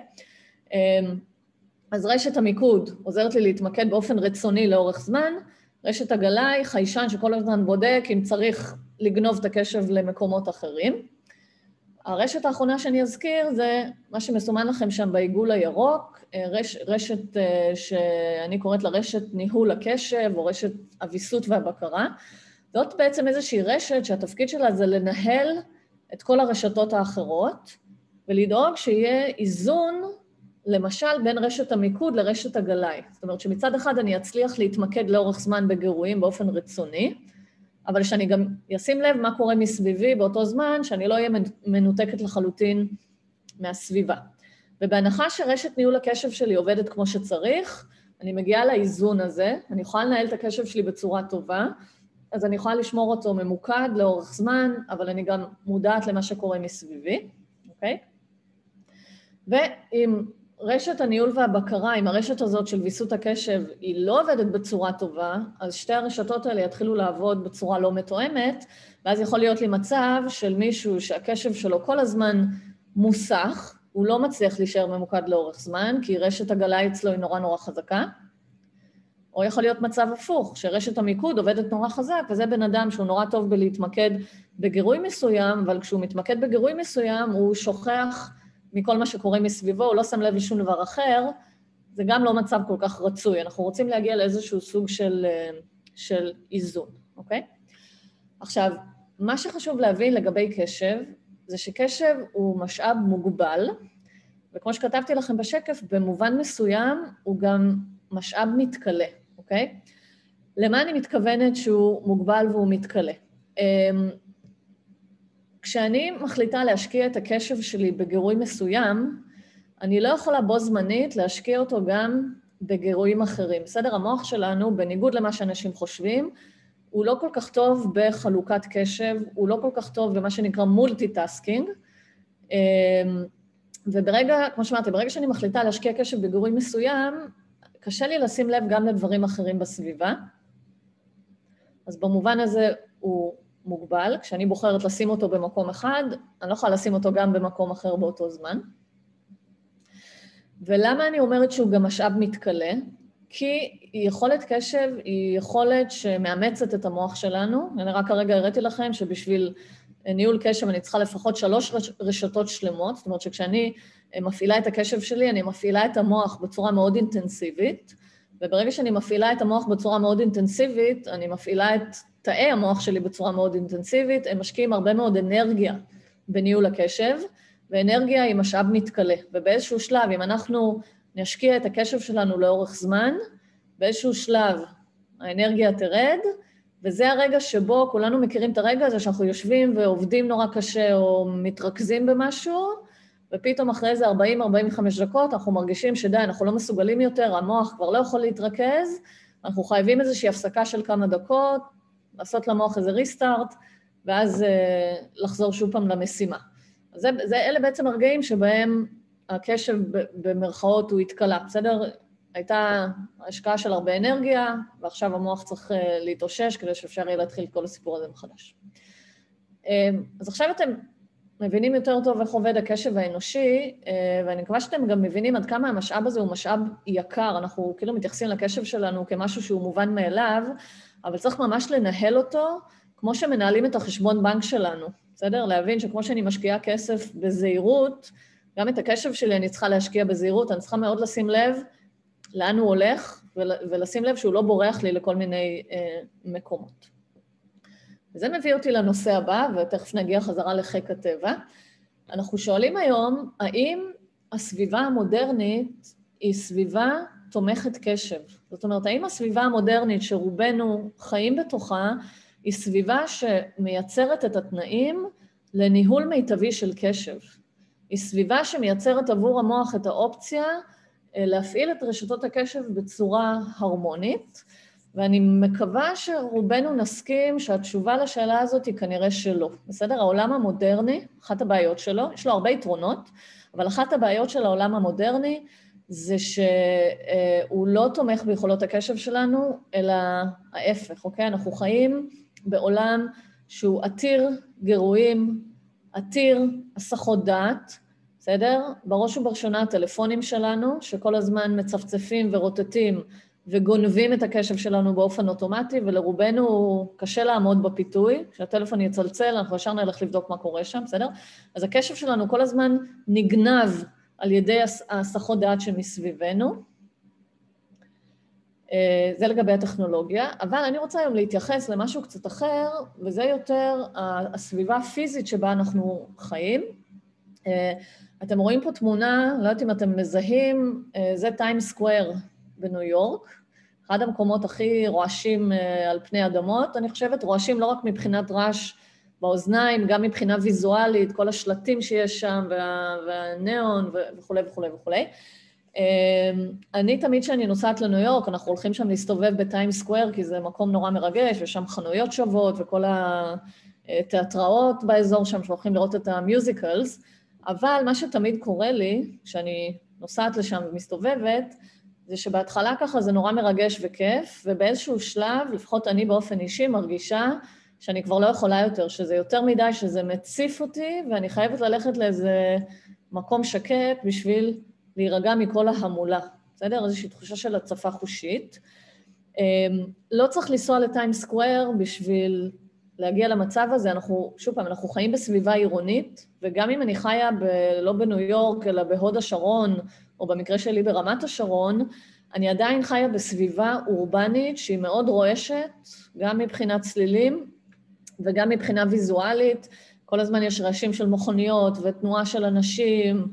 אז רשת המיקוד עוזרת לי להתמקד באופן רצוני לאורך זמן, רשת הגלאי, חיישן שכל הזמן בודק אם צריך לגנוב את הקשב למקומות אחרים. הרשת האחרונה שאני אזכיר זה מה שמסומן לכם שם בעיגול הירוק, רש, רשת שאני קוראת לה רשת ניהול הקשב או רשת הוויסות והבקרה. זאת בעצם איזושהי רשת שהתפקיד שלה זה לנהל את כל הרשתות האחרות ולדאוג שיהיה איזון למשל בין רשת המיקוד לרשת הגלאי. זאת אומרת שמצד אחד אני אצליח להתמקד לאורך זמן בגירויים באופן רצוני, אבל שאני גם אשים לב מה קורה מסביבי באותו זמן, שאני לא אהיה מנותקת לחלוטין מהסביבה. ובהנחה שרשת ניהול הקשב שלי עובדת כמו שצריך, אני מגיעה לאיזון הזה, אני יכולה לנהל את הקשב שלי בצורה טובה, אז אני יכולה לשמור אותו ממוקד לאורך זמן, אבל אני גם מודעת למה שקורה מסביבי, אוקיי? ואם רשת הניהול והבקרה, אם הרשת הזאת של ויסות הקשב היא לא עובדת בצורה טובה, אז שתי הרשתות האלה יתחילו לעבוד בצורה לא מתואמת, ואז יכול להיות לי מצב של מישהו שהקשב שלו כל הזמן מוסך, הוא לא מצליח להישאר ממוקד לאורך זמן, כי רשת הגלאי אצלו היא נורא נורא חזקה, או יכול להיות מצב הפוך, שרשת המיקוד עובדת נורא חזק, וזה בן אדם שהוא נורא טוב בלהתמקד בגירוי מסוים, אבל כשהוא מתמקד בגירוי מסוים, הוא שוכח מכל מה שקורה מסביבו, הוא לא שם לב לשום דבר אחר, זה גם לא מצב כל כך רצוי. אנחנו רוצים להגיע לאיזשהו סוג של, של איזון, אוקיי? עכשיו, מה שחשוב להבין לגבי קשב, זה שקשב הוא משאב מוגבל, וכמו שכתבתי לכם בשקף, במובן מסוים הוא גם משאב מתכלה, אוקיי? למה אני מתכוונת שהוא מוגבל והוא מתכלה? כשאני מחליטה להשקיע את הקשב שלי בגירוי מסוים, אני לא יכולה בו זמנית להשקיע אותו גם בגירויים אחרים. בסדר, המוח שלנו, בניגוד למה שאנשים חושבים, הוא לא כל כך טוב בחלוקת קשב, הוא לא כל כך טוב במה שנקרא מולטי-טאסקינג, וברגע, כמו שאמרתי, ברגע שאני מחליטה להשקיע קשב בגירוי מסוים, קשה לי לשים לב גם לדברים אחרים בסביבה, אז במובן הזה הוא מוגבל, כשאני בוחרת לשים אותו במקום אחד, אני לא יכולה לשים אותו גם במקום אחר באותו זמן. ולמה אני אומרת שהוא גם משאב מתכלה? כי יכולת קשב היא יכולת שמאמצת את המוח שלנו, אני רק כרגע הראיתי לכם שבשביל ניהול קשב אני צריכה לפחות שלוש רשתות שלמות, זאת אומרת שכשאני מפעילה את הקשב שלי, אני מפעילה את המוח בצורה מאוד אינטנסיבית, וברגע שאני מפעילה את המוח בצורה מאוד אינטנסיבית, אני מפעילה את תאי המוח שלי בצורה מאוד אינטנסיבית, הם משקיעים הרבה מאוד אנרגיה בניהול הקשב, ואנרגיה היא משאב מתכלה, ובאיזשהו שלב, אם אנחנו נשקיע את הקשב שלנו לאורך זמן, באיזשהו שלב האנרגיה תרד, וזה הרגע שבו כולנו מכירים את הרגע הזה, שאנחנו יושבים ועובדים נורא קשה, או מתרכזים במשהו, ופתאום אחרי איזה ארבעים עד ארבעים וחמש דקות, אנחנו מרגישים שדי, אנחנו לא מסוגלים יותר, המוח כבר לא יכול להתרכז, אנחנו חייבים איזושהי הפסקה של כמה דקות, לעשות למוח איזה ריסטארט, ואז uh, לחזור שוב פעם למשימה. אז זה, זה, אלה בעצם הרגעים שבהם הקשב במרכאות הוא התקלה, בסדר? הייתה השקעה של הרבה אנרגיה, ועכשיו המוח צריך uh, להתאושש, כדי שאפשר יהיה להתחיל את כל הסיפור הזה מחדש. Uh, אז עכשיו אתם מבינים יותר טוב איך עובד הקשב האנושי, uh, ואני מקווה שאתם גם מבינים עד כמה המשאב הזה הוא משאב יקר, אנחנו כאילו מתייחסים לקשב שלנו כמשהו שהוא מובן מאליו, אבל צריך ממש לנהל אותו, כמו שמנהלים את החשבון בנק שלנו, בסדר? להבין שכמו שאני משקיעה כסף בזהירות, גם את הקשב שלי אני צריכה להשקיע בזהירות, אני צריכה מאוד לשים לב לאן הוא הולך, ולשים לב שהוא לא בורח לי לכל מיני אה, מקומות. וזה מביא אותי לנושא הבא, ותכף נגיע חזרה לחיק הטבע. אנחנו שואלים היום, האם הסביבה המודרנית היא סביבה תומכת קשב? זאת אומרת, האם הסביבה המודרנית שרובנו חיים בתוכה, היא סביבה שמייצרת את התנאים לניהול מיטבי של קשב. היא סביבה שמייצרת עבור המוח את האופציה להפעיל את רשתות הקשב בצורה הרמונית, ואני מקווה שרובנו נסכים שהתשובה לשאלה הזאת היא כנראה שלא. בסדר? העולם המודרני, אחת הבעיות שלו, יש לו הרבה יתרונות, אבל אחת הבעיות של העולם המודרני זה שהוא לא תומך ביכולות הקשב שלנו, אלא ההפך, אוקיי? אנחנו חיים בעולם שהוא עתיר גירויים, עתיר הסחות דעת, בסדר? בראש ובראשונה הטלפונים שלנו, שכל הזמן מצפצפים ורוטטים וגונבים את הקשב שלנו באופן אוטומטי, ולרובנו קשה לעמוד בפיתוי, כשהטלפון יצלצל, אנחנו ישר נלך לבדוק מה קורה שם, בסדר? אז הקשב שלנו כל הזמן נגנב על ידי הסחות דעת שמסביבנו, זה לגבי הטכנולוגיה, אבל אני רוצה היום להתייחס למשהו קצת אחר, וזה יותר הסביבה הפיזית שבה אנחנו חיים. אתם רואים פה תמונה, לא יודעת אם אתם מזהים, זה טיים סקוואר בניו יורק, אחד המקומות הכי רועשים על פני אדמות, אני חושבת רועשים לא רק מבחינת רעש באוזניים, גם מבחינה ויזואלית, כל השלטים שיש שם, וה, והניאון וכו' וכו' וכו'. אני תמיד שאני נוסעת לניו יורק, אנחנו הולכים שם להסתובב בטיים סקוואר, כי זה מקום נורא מרגש, ושם חנויות שוות, וכל התיאטראות באזור שם, שהולכים לראות את המיוזיקלס, אבל מה שתמיד קורה לי, כשאני נוסעת לשם ומסתובבת, זה שבהתחלה ככה זה נורא מרגש וכיף, ובאיזשהו שלב, לפחות אני באופן אישי מרגישה, שאני כבר לא יכולה יותר, שזה יותר מדי, שזה מציף אותי, ואני חייבת ללכת לאיזה מקום שקט בשביל להירגע מכל ההמולה. בסדר? איזושהי תחושה של הצפה חושית. לא צריך לנסוע לטיים סקוואר בשביל להגיע למצב הזה. אנחנו, שוב פעם, אנחנו חיים בסביבה עירונית, וגם אם אני חיה ב, לא בניו יורק, אלא בהוד השרון, או במקרה שלי ברמת השרון, אני עדיין חיה בסביבה אורבנית שהיא מאוד רועשת, גם מבחינת צלילים, וגם מבחינה ויזואלית, כל הזמן יש רעשים של מכוניות ותנועה של אנשים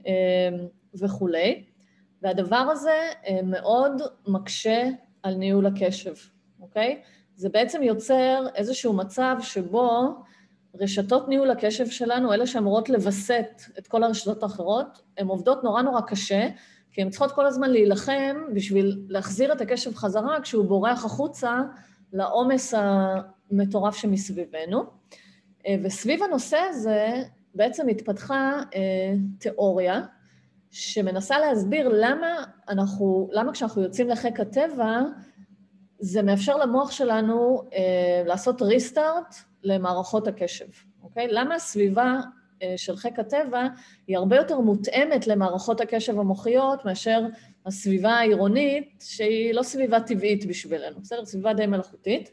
וכו'. והדבר הזה מאוד מקשה על ניהול הקשב, אוקיי? זה בעצם יוצר איזשהו מצב שבו רשתות ניהול הקשב שלנו, אלה שאמורות לבסט את כל הרשתות האחרות, הן עובדות נורא נורא קשה, כי הן צריכות כל הזמן להילחם בשביל להחזיר את הקשב חזרה כשהוא בורח החוצה לעומס המטורף שמסביבנו. וסביב הנושא הזה בעצם התפתחה תיאוריה שמנסה להסביר למה אנחנו, למה כשאנחנו יוצאים לחיק הטבע, זה מאפשר למוח שלנו לעשות ריסטארט למערכות הקשב. אוקיי? למה הסביבה של חיק הטבע היא הרבה יותר מותאמת למערכות הקשב המוחיות מאשר הסביבה העירונית, שהיא לא סביבה טבעית בשבילנו, בסדר? סביבה די מלאכותית.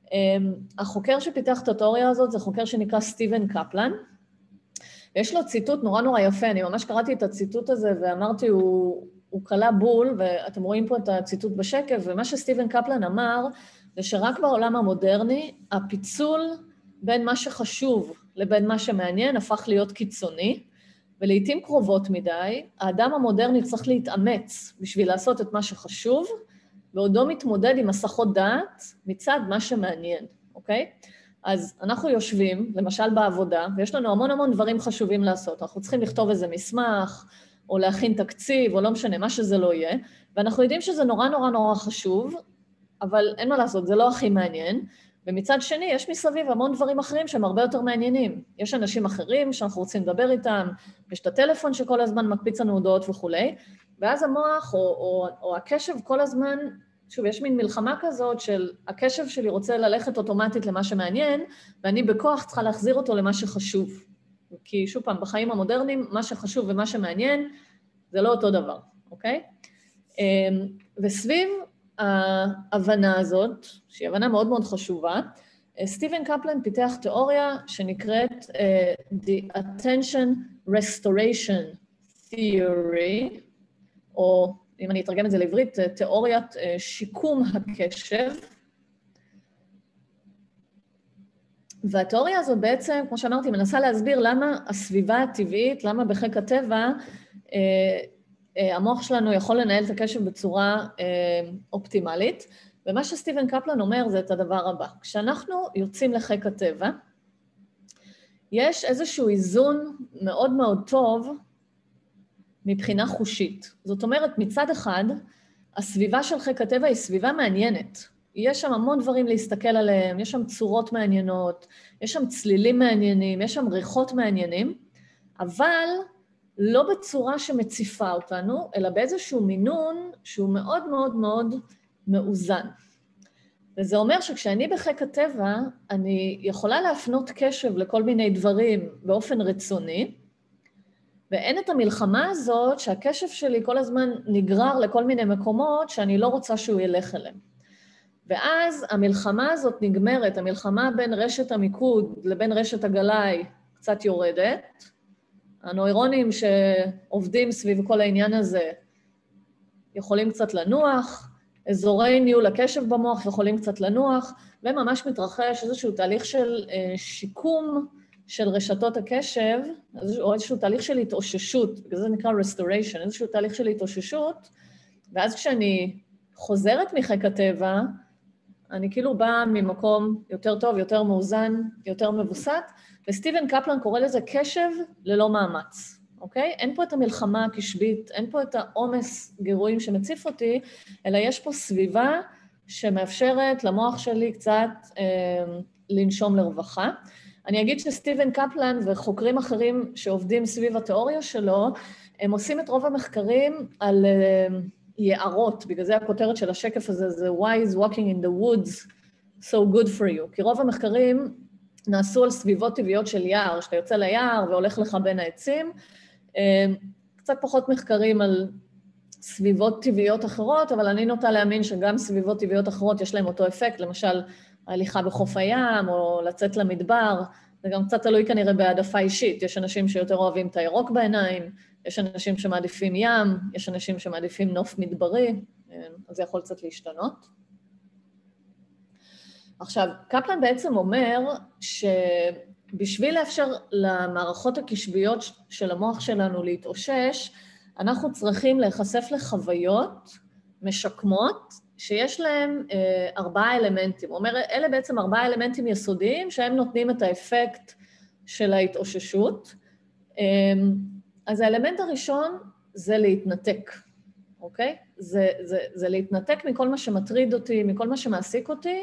החוקר שפיתח את התיאוריה הזאת זה חוקר שנקרא סטיבן קפלן, ויש לו ציטוט נורא נורא יפה, אני ממש קראתי את הציטוט הזה ואמרתי, הוא, הוא קלה בול, ואתם רואים פה את הציטוט בשקף, ומה שסטיבן קפלן אמר, זה שרק בעולם המודרני, הפיצול בין מה שחשוב לבין מה שמעניין הפך להיות קיצוני, ולעיתים קרובות מדי, האדם המודרני צריך להתאמץ בשביל לעשות את מה שחשוב, ועודו מתמודד עם מסכות דעת מצד מה שמעניין, אוקיי? אז אנחנו יושבים, למשל בעבודה, ויש לנו המון המון דברים חשובים לעשות. אנחנו צריכים לכתוב איזה מסמך, או להכין תקציב, או לא משנה, מה שזה לא יהיה, ואנחנו יודעים שזה נורא נורא נורא חשוב, אבל אין מה לעשות, זה לא הכי מעניין. ומצד שני, יש מסביב המון דברים אחרים שהם הרבה יותר מעניינים. יש אנשים אחרים שאנחנו רוצים לדבר איתם, יש את הטלפון שכל הזמן מקפיץ לנו הודעות וכולי, ואז המוח או, או, או הקשב כל הזמן, שוב, יש מין מלחמה כזאת של הקשב שלי רוצה ללכת אוטומטית למה שמעניין, ואני בכוח צריכה להחזיר אותו למה שחשוב. כי שוב פעם, בחיים המודרניים, מה שחשוב ומה שמעניין, זה לא אותו דבר, אוקיי? וסביב ההבנה הזאת, שהיא הבנה מאוד מאוד חשובה, סטיבן קפלן פיתח תיאוריה שנקראת uh, The Attention Restoration Theory, או אם אני אתרגם את זה לעברית, תיאוריית uh, שיקום הקשב. והתיאוריה הזאת בעצם, כמו שאמרתי, מנסה להסביר למה הסביבה הטבעית, למה בחיק הטבע, uh, המוח שלנו יכול לנהל את הקשב בצורה אה, אופטימלית, ומה שסטיבן קפלן אומר זה את הדבר הבא. כשאנחנו יוצאים לחיק הטבע, יש איזשהו איזון מאוד מאוד טוב מבחינה חושית. זאת אומרת, מצד אחד, הסביבה של חיק הטבע היא סביבה מעניינת. יש שם המון דברים להסתכל עליהם, יש שם צורות מעניינות, יש שם צלילים מעניינים, יש שם ריחות מעניינים, אבל לא בצורה שמציפה אותנו, אלא באיזשהו מינון שהוא מאוד מאוד מאוד מאוזן. וזה אומר שכשאני בחיק הטבע, אני יכולה להפנות קשב לכל מיני דברים באופן רצוני, ואין את המלחמה הזאת שהקשב שלי כל הזמן נגרר לכל מיני מקומות שאני לא רוצה שהוא ילך אליהם. ואז המלחמה הזאת נגמרת, המלחמה בין רשת המיקוד לבין רשת הגלאי קצת יורדת, הנוירונים שעובדים סביב כל העניין הזה יכולים קצת לנוח, אזורי ניהול הקשב במוח יכולים קצת לנוח, וממש מתרחש איזשהו תהליך של שיקום של רשתות הקשב, או איזשהו תהליך של התאוששות, בגלל זה נקרא restoration, איזשהו תהליך של התאוששות, ואז כשאני חוזרת מחיק הטבע, אני כאילו באה ממקום יותר טוב, יותר מאוזן, יותר מבוסת, וסטיבן קפלן קורא לזה קשב ללא מאמץ, אוקיי? אין פה את המלחמה הקשבית, אין פה את העומס גירויים שמציף אותי, אלא יש פה סביבה שמאפשרת למוח שלי קצת אה, לנשום לרווחה. אני אגיד שסטיבן קפלן וחוקרים אחרים שעובדים סביב התיאוריה שלו, הם עושים את רוב המחקרים על אה, יערות, בגלל זה הכותרת של השקף הזה, זה Why is walking in the woods so good for you? כי רוב המחקרים נעשו על סביבות טבעיות של יער, שאתה יוצא ליער והולך לך בין העצים, קצת פחות מחקרים על סביבות טבעיות אחרות, אבל אני נוטה להאמין שגם סביבות טבעיות אחרות יש להם אותו אפקט, למשל ההליכה בחוף הים או לצאת למדבר, זה גם קצת תלוי כנראה בהעדפה אישית, יש אנשים שיותר אוהבים את הירוק בעיניים, יש אנשים שמעדיפים ים, יש אנשים שמעדיפים נוף מדברי, אז זה יכול קצת להשתנות. עכשיו, קפלן בעצם אומר שבשביל לאפשר למערכות הקשביות של המוח שלנו להתאושש, אנחנו צריכים להיחשף לחוויות משקמות שיש להם אה, ארבעה אלמנטים. הוא אומר, אלה בעצם ארבעה אלמנטים יסודיים שהם נותנים את האפקט של ההתאוששות. אה, אז האלמנט הראשון זה להתנתק, אוקיי? זה, זה, זה להתנתק מכל מה שמטריד אותי, מכל מה שמעסיק אותי,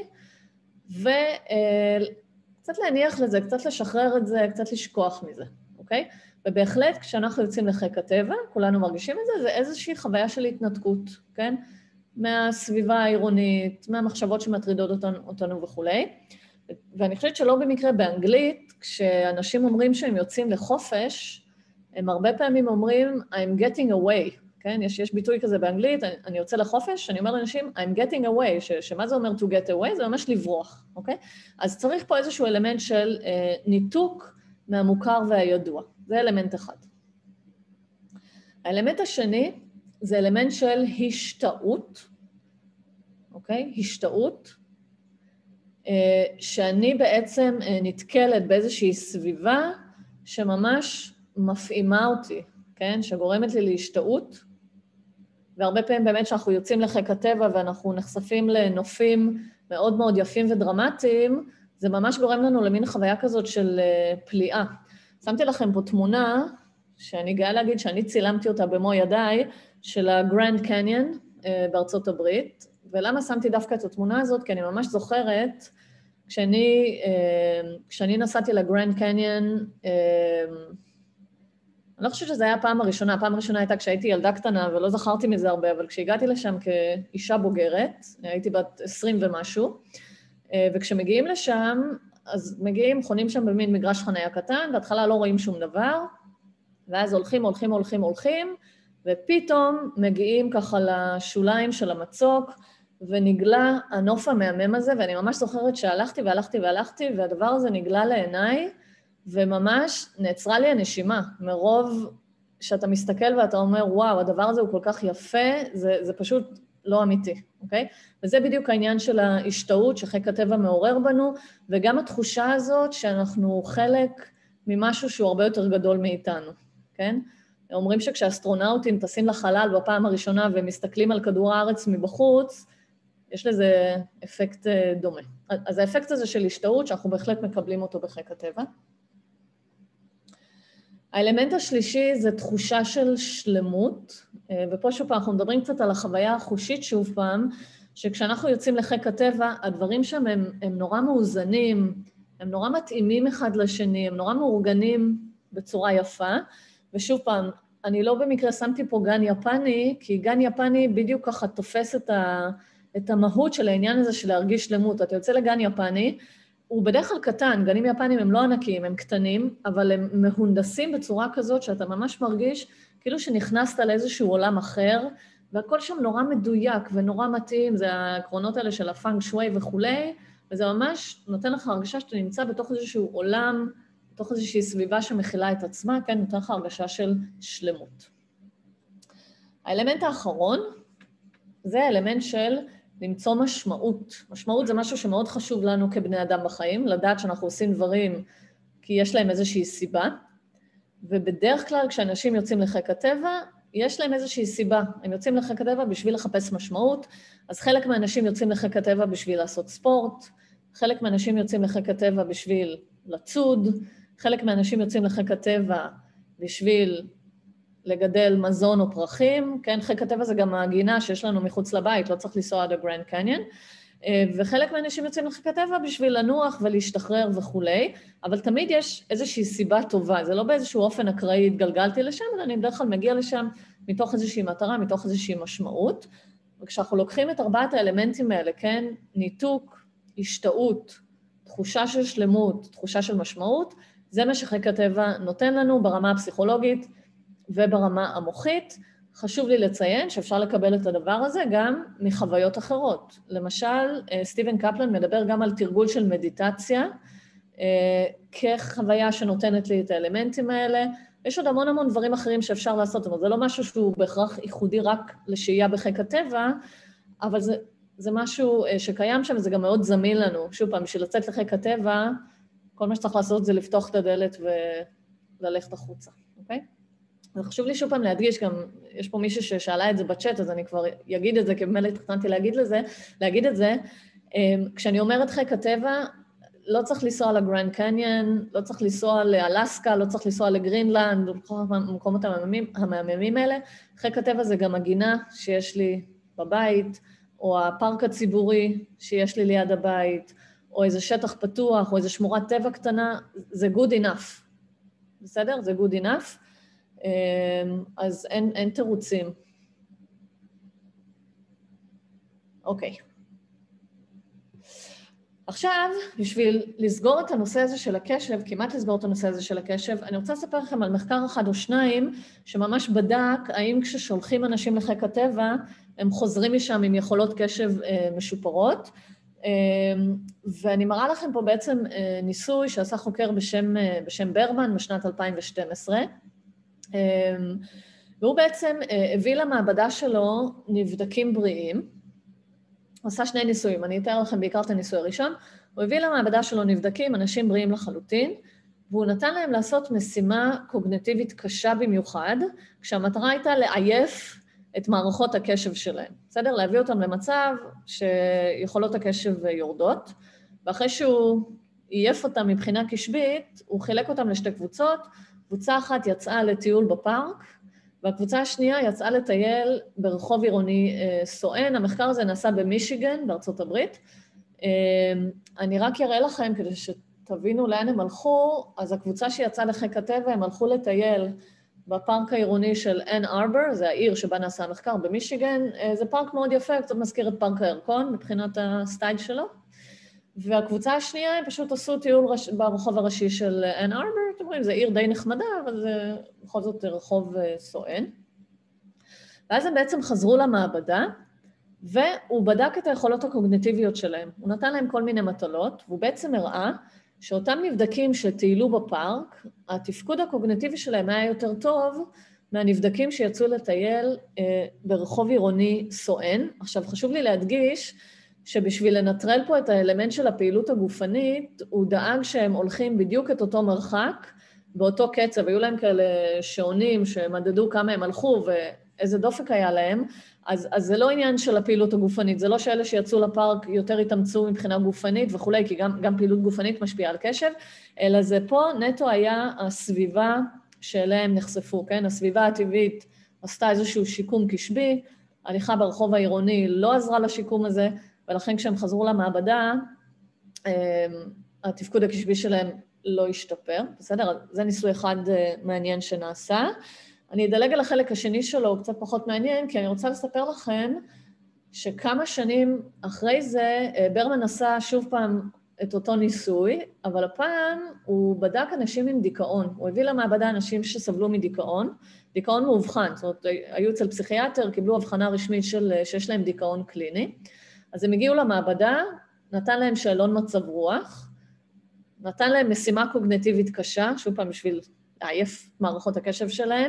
וקצת להניח לזה, קצת לשחרר את זה, קצת לשכוח מזה, אוקיי? ובהחלט כשאנחנו יוצאים לחיק הטבע, כולנו מרגישים את זה, זה איזושהי חוויה של התנתקות, כן? מהסביבה העירונית, מהמחשבות שמטרידות אותנו, אותנו וכולי. ואני חושבת שלא במקרה באנגלית, כשאנשים אומרים שהם יוצאים לחופש, הם הרבה פעמים אומרים, I'm getting away, כן? יש, יש ביטוי כזה באנגלית, אני, אני יוצא לחופש, אני אומר לאנשים, I'm getting away, ש, שמה זה אומר to get away? זה ממש לברוח, אוקיי? אז צריך פה איזשהו אלמנט של אה, ניתוק מהמוכר והידוע. זה אלמנט אחד. האלמנט השני זה אלמנט של השתאות, אוקיי? השתאות, שאני בעצם נתקלת באיזושהי סביבה שממש מפעימה אותי, כן? שגורמת לי להשתאות, והרבה פעמים באמת שאנחנו יוצאים לחיק הטבע ואנחנו נחשפים לנופים מאוד מאוד יפים ודרמטיים, זה ממש גורם לנו למין חוויה כזאת של פליאה. שמתי לכם פה תמונה, שאני גאה להגיד שאני צילמתי אותה במו ידיי, של הגרנד קניון בארצות הברית, ולמה שמתי דווקא את התמונה הזאת? כי אני ממש זוכרת, כשאני, כשאני נסעתי לגרנד קניון, אני לא חושבת שזה היה הפעם הראשונה, הפעם הראשונה הייתה כשהייתי ילדה קטנה, ולא זכרתי מזה הרבה, אבל כשהגעתי לשם כאישה בוגרת, הייתי בת עשרים ומשהו, וכשמגיעים לשם, אז מגיעים, חונים שם במין מגרש חניה קטן, בהתחלה לא רואים שום דבר, ואז הולכים, הולכים, הולכים, הולכים, ופתאום מגיעים ככה לשוליים של המצוק, ונגלה הנוף המהמם הזה, ואני ממש זוכרת שהלכתי והלכתי והלכתי, והדבר הזה נגלה לעיניי, וממש נעצרה לי הנשימה, מרוב שאתה מסתכל ואתה אומר, וואו, הדבר הזה הוא כל כך יפה, זה, זה פשוט לא אמיתי, אוקיי? וזה בדיוק העניין של ההשתאות שחיק הטבע מעורר בנו, וגם התחושה הזאת שאנחנו חלק ממשהו שהוא הרבה יותר גדול מאיתנו, כן? אומרים שכשאסטרונאוטים טסים לחלל בפעם הראשונה ומסתכלים על כדור הארץ מבחוץ, יש לזה אפקט דומה. אז האפקט הזה של השתאות, שאנחנו בהחלט מקבלים אותו בחיק הטבע. האלמנט השלישי זה תחושה של שלמות, ופה שוב פעם אנחנו מדברים קצת על החוויה החושית שוב פעם, שכשאנחנו יוצאים לחיק הטבע, הדברים שם הם, הם נורא מאוזנים, הם נורא מתאימים אחד לשני, הם נורא מאורגנים בצורה יפה, ושוב פעם, אני לא במקרה שמתי פה גן יפני, כי גן יפני בדיוק ככה תופס את, ה, את המהות של העניין הזה של להרגיש שלמות. אתה יוצא לגן יפני, הוא בדרך כלל קטן, גנים יפנים הם לא ענקיים, הם קטנים, אבל הם מהונדסים בצורה כזאת שאתה ממש מרגיש כאילו שנכנסת לאיזשהו עולם אחר, והכל שם נורא מדויק ונורא מתאים, זה העקרונות האלה של הפאנג שווי וכולי, וזה ממש נותן לך הרגשה שאתה נמצא בתוך איזשהו עולם, בתוך איזושהי סביבה שמכילה את עצמה, כן, נותן לך הרגשה של שלמות. האלמנט האחרון, זה האלמנט של למצוא משמעות. משמעות זה משהו שמאוד חשוב לנו כבני אדם בחיים, לדעת שאנחנו עושים דברים כי יש להם איזושהי סיבה, ובדרך כלל כשאנשים יוצאים לחיק הטבע, יש להם איזושהי סיבה. הם יוצאים לחיק הטבע בשביל לחפש משמעות, אז חלק מהאנשים יוצאים לחיק הטבע בשביל לעשות ספורט, חלק מהאנשים יוצאים לחיק הטבע בשביל לצוד, חלק מהאנשים יוצאים לחיק הטבע בשביל לגדל מזון או פרחים, כן, חיק הטבע זה גם הגינה שיש לנו מחוץ לבית, לא צריך לנסוע עד הגרנד קניון, וחלק מהאנשים יוצאים לחיק הטבע בשביל לנוח ולהשתחרר וכולי, אבל תמיד יש איזושהי סיבה טובה, זה לא באיזשהו אופן אקראי התגלגלתי לשם, אלא אני בדרך כלל מגיע לשם מתוך איזושהי מטרה, מתוך איזושהי משמעות, וכשאנחנו לוקחים את ארבעת האלמנטים האלה, כן, ניתוק, השתאות, תחושה של שלמות, תחושה של משמעות, זה מה שחיק הטבע נותן לנו ברמה הפסיכולוגית וברמה המוחית. חשוב לי לציין שאפשר לקבל את הדבר הזה גם מחוויות אחרות. למשל, סטיבן קפלן מדבר גם על תרגול של מדיטציה, כחוויה שנותנת לי את האלמנטים האלה. יש עוד המון המון דברים אחרים שאפשר לעשות, אבל זה לא משהו שהוא בהכרח ייחודי רק לשהייה בחיק הטבע, אבל זה, זה משהו שקיים שם, וזה גם מאוד זמין לנו. שוב פעם, בשביל לצאת לחיק הטבע, כל מה שצריך לעשות זה לפתוח את הדלת וללכת החוצה, אוקיי? אז חשוב לי שוב פעם להדגיש, גם יש פה מישהו ששאלה את זה בצ'אט, אז אני כבר אגיד את זה, כי במילא התכננתי להגיד לזה, להגיד את זה. כשאני אומרת חיק הטבע, לא צריך לנסוע לגרנד קניון, לא צריך לנסוע לאלסקה, לא צריך לנסוע לגרינלנד, במקומות המהממים, המהממים האלה. חיק הטבע זה גם הגינה שיש לי בבית, או הפארק הציבורי שיש לי ליד הבית, או איזה שטח פתוח, או איזה שמורת טבע קטנה, זה good enough. בסדר? זה good enough. אז אין, אין תירוצים. אוקיי. עכשיו, בשביל לסגור את הנושא הזה של הקשב, כמעט לסגור את הנושא הזה של הקשב, אני רוצה לספר לכם על מחקר אחד או שניים, שממש בדק האם כששולחים אנשים לחיק הטבע, הם חוזרים משם עם יכולות קשב משופרות, ואני מראה לכם פה בעצם ניסוי שעשה חוקר בשם, בשם ברמן בשנת אלפיים ושתים עשרה, והוא בעצם הביא למעבדה שלו נבדקים בריאים, הוא עשה שני ניסויים, אני אתאר לכם בעיקר את הניסוי הראשון, הוא הביא למעבדה שלו נבדקים, אנשים בריאים לחלוטין, והוא נתן להם לעשות משימה קוגניטיבית קשה במיוחד, כשהמטרה הייתה לעייף את מערכות הקשב שלהם. בסדר? להביא אותם למצב שיכולות הקשב יורדות, ואחרי שהוא עייף אותם מבחינה קשבית, הוא חילק אותם לשתי קבוצות, קבוצה אחת יצאה לטיול בפארק, והקבוצה השנייה יצאה לטייל ברחוב עירוני סואן. המחקר הזה נעשה במישיגן, בארצות הברית. אני רק אראה לכם, כדי שתבינו לאן הם הלכו, אז הקבוצה שיצאה לחיק הטבע, הם הלכו לטייל בפארק העירוני של אן ארבר, זה העיר שבה נעשה המחקר במישיגן. זה פארק מאוד יפה, קצת מזכיר את פארק הירקון, מבחינת הסטייל שלו. והקבוצה השנייה, הם פשוט עשו טיול רש... ברחוב הראשי של אן ארבר, אתם רואים, זה עיר די נחמדה, אבל זה בכל זאת רחוב סואן. ואז הם בעצם חזרו למעבדה, והוא בדק את היכולות הקוגניטיביות שלהם. הוא נתן להם כל מיני מטלות, והוא בעצם הראה שאותם נבדקים שטיילו בפארק, התפקוד הקוגניטיבי שלהם היה יותר טוב מהנבדקים שיצאו לטייל אה, ברחוב עירוני סואן. עכשיו, חשוב לי להדגיש, שבשביל לנטרל פה את האלמנט של הפעילות הגופנית, הוא דאג שהם הולכים בדיוק את אותו מרחק, באותו קצב, היו להם כאלה שעונים שמדדו כמה הם הלכו ואיזה דופק היה להם, אז, אז זה לא עניין של הפעילות הגופנית, זה לא שאלה שיצאו לפארק יותר התאמצו מבחינה גופנית וכולי, כי גם, גם פעילות גופנית משפיעה על קשב, אלא זה פה נטו היה הסביבה שאליהם נחשפו, כן? הסביבה הטבעית עשתה איזשהו שיקום קשבי, הליכה ברחוב העירוני לא עזרה לשיקום הזה, ולכן כשהם חזרו למעבדה, התפקוד הקשבי שלהם לא השתפר, בסדר? זה ניסוי אחד מעניין שנעשה. אני אדלג על החלק השני שלו, הוא קצת פחות מעניין, כי אני רוצה לספר לכם שכמה שנים אחרי זה, ברמן עשה שוב פעם את אותו ניסוי, אבל הפעם הוא בדק אנשים עם דיכאון. הוא הביא למעבדה אנשים שסבלו מדיכאון, דיכאון מאובחן, זאת אומרת, היו אצל פסיכיאטר, קיבלו הבחנה רשמית של שיש להם דיכאון קליני, אז הם הגיעו למעבדה, נתן להם שאלון מצב רוח, נתן להם משימה קוגניטיבית קשה, שוב פעם בשביל לעייף מערכות הקשב שלהם,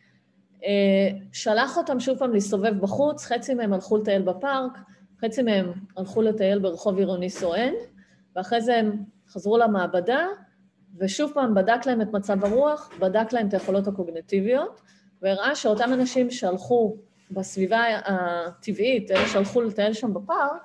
שלח אותם שוב פעם להסתובב בחוץ, חצי מהם הלכו לטייל בפארק, חצי מהם הלכו לטייל ברחוב עירוני סואן, ואחרי זה הם חזרו למעבדה, ושוב פעם בדק להם את מצב הרוח, בדק להם את היכולות הקוגניטיביות, והראה שאותם אנשים שהלכו בסביבה הטבעית, אלה שהלכו לטייל שם בפארק,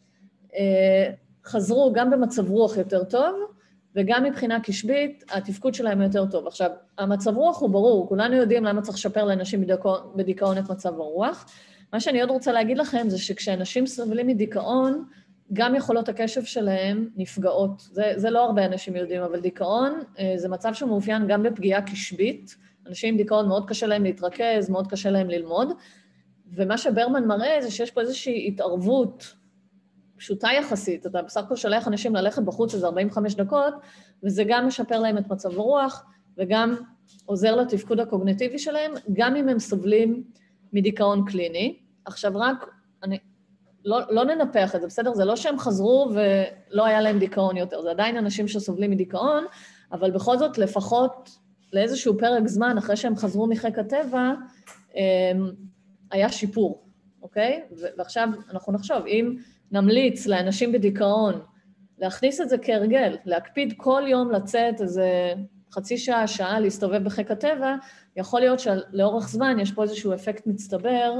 חזרו גם במצב רוח יותר טוב, וגם מבחינה קשבית, התפקוד שלהם יותר טוב. עכשיו, המצב רוח הוא ברור, כולנו יודעים למה צריך לשפר לאנשים בדיכאון את מצב הרוח. מה שאני עוד רוצה להגיד לכם זה שכשאנשים סובלים מדיכאון, גם יכולות הקשב שלהם נפגעות. זה, זה לא הרבה אנשים יודעים, אבל דיכאון זה מצב שמאופיין גם בפגיעה קשבית. אנשים עם דיכאון מאוד קשה להם להתרכז, מאוד קשה להם ללמוד, ומה שברמן מראה זה שיש פה איזושהי התערבות פשוטה יחסית, אתה בסך הכל שולח אנשים ללכת בחוץ איזה ארבעים וחמש דקות, וזה גם משפר להם את מצב הרוח, וגם עוזר לתפקוד הקוגניטיבי שלהם, גם אם הם סובלים מדיכאון קליני. עכשיו רק, אני, לא, לא ננפח את זה, בסדר? זה לא שהם חזרו ולא היה להם דיכאון יותר, זה עדיין אנשים שסובלים מדיכאון, אבל בכל זאת לפחות לאיזשהו פרק זמן, אחרי שהם חזרו מחיק הטבע, היה שיפור, אוקיי? ועכשיו אנחנו נחשוב, אם נמליץ לאנשים בדיכאון להכניס את זה כהרגל, להקפיד כל יום לצאת איזה חצי שעה, שעה, להסתובב בחיק הטבע, יכול להיות שלאורך זמן יש פה איזשהו אפקט מצטבר,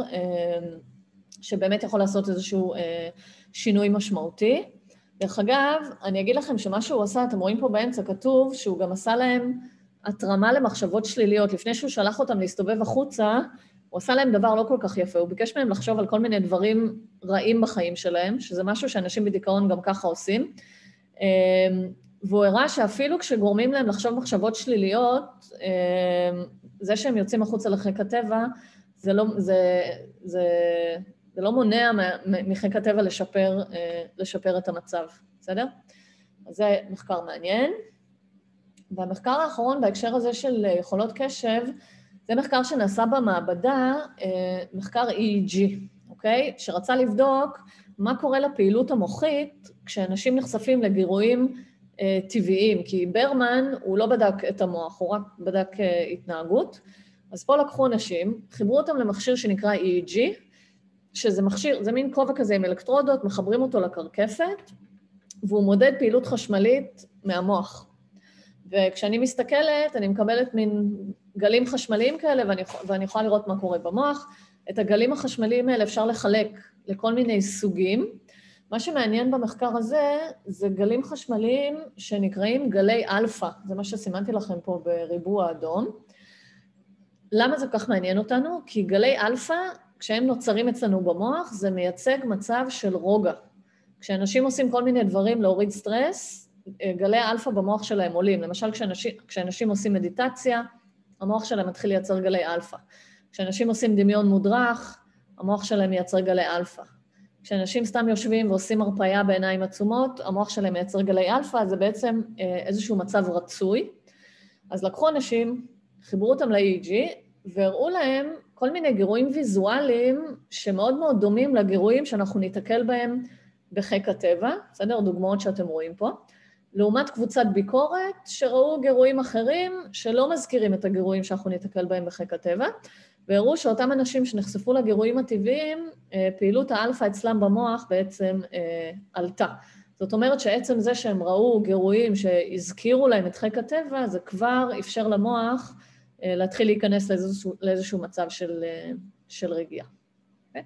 שבאמת יכול לעשות איזשהו שינוי משמעותי. דרך אגב, אני אגיד לכם שמה שהוא עשה, אתם רואים פה באמצע כתוב, שהוא גם עשה להם התרמה למחשבות שליליות, לפני שהוא שלח אותם להסתובב החוצה, הוא עשה להם דבר לא כל כך יפה, הוא ביקש מהם לחשוב על כל מיני דברים רעים בחיים שלהם, שזה משהו שאנשים בדיכאון גם ככה עושים, והוא הראה שאפילו כשגורמים להם לחשוב מחשבות שליליות, זה שהם יוצאים החוצה לחיק הטבע, זה לא, זה, זה, זה לא מונע מחיק הטבע לשפר, לשפר את המצב, בסדר? אז זה מחקר מעניין. והמחקר האחרון בהקשר הזה של יכולות קשב, זה מחקר שנעשה במעבדה, מחקר E E G, אוקיי? שרצה לבדוק מה קורה לפעילות המוחית כשאנשים נחשפים לגירויים טבעיים, כי ברמן הוא לא בדק את המוח, הוא רק בדק התנהגות. אז פה לקחו אנשים, חיברו אותם למכשיר שנקרא E E G, שזה מכשיר, זה מין כובע כזה עם אלקטרודות, מחברים אותו לקרקפת, והוא מודד פעילות חשמלית מהמוח. וכשאני מסתכלת, אני מקבלת מין גלים חשמליים כאלה, ואני, ואני יכולה לראות מה קורה במוח. את הגלים החשמליים האלה אפשר לחלק לכל מיני סוגים. מה שמעניין במחקר הזה, זה גלים חשמליים שנקראים גלי אלפא. זה מה שסימנתי לכם פה בריבוע אדום. למה זה כך מעניין אותנו? כי גלי אלפא, כשהם נוצרים אצלנו במוח, זה מייצג מצב של רוגע. כשאנשים עושים כל מיני דברים להוריד סטרס, גלי אלפא במוח שלהם עולים. למשל, כשאנשים, כשאנשים עושים מדיטציה, המוח שלהם מתחיל לייצר גלי אלפא. כשאנשים עושים דמיון מודרך, המוח שלהם מייצר גלי אלפא. כשאנשים סתם יושבים ועושים הרפאיה בעיניים עצומות, המוח שלהם מייצר גלי אלפא, זה בעצם איזשהו מצב רצוי. אז לקחו אנשים, חיברו אותם ל-אי אי ג'י, והראו להם כל מיני גירויים ויזואליים שמאוד מאוד דומים לגירויים שאנחנו ניתקל בהם בחיק הטבע, בסדר? דוגמאות שאתם רואים פה. לעומת קבוצת ביקורת שראו גירויים אחרים שלא מזכירים את הגירויים שאנחנו ניתקל בהם בחיק הטבע, והראו שאותם אנשים שנחשפו לגירויים הטבעיים, פעילות האלפא אצלם במוח בעצם עלתה. זאת אומרת שעצם זה שהם ראו גירויים שהזכירו להם את חיק הטבע, זה כבר אפשר למוח להתחיל להיכנס לאיזשהו, לאיזשהו מצב של, של רגיעה. Okay?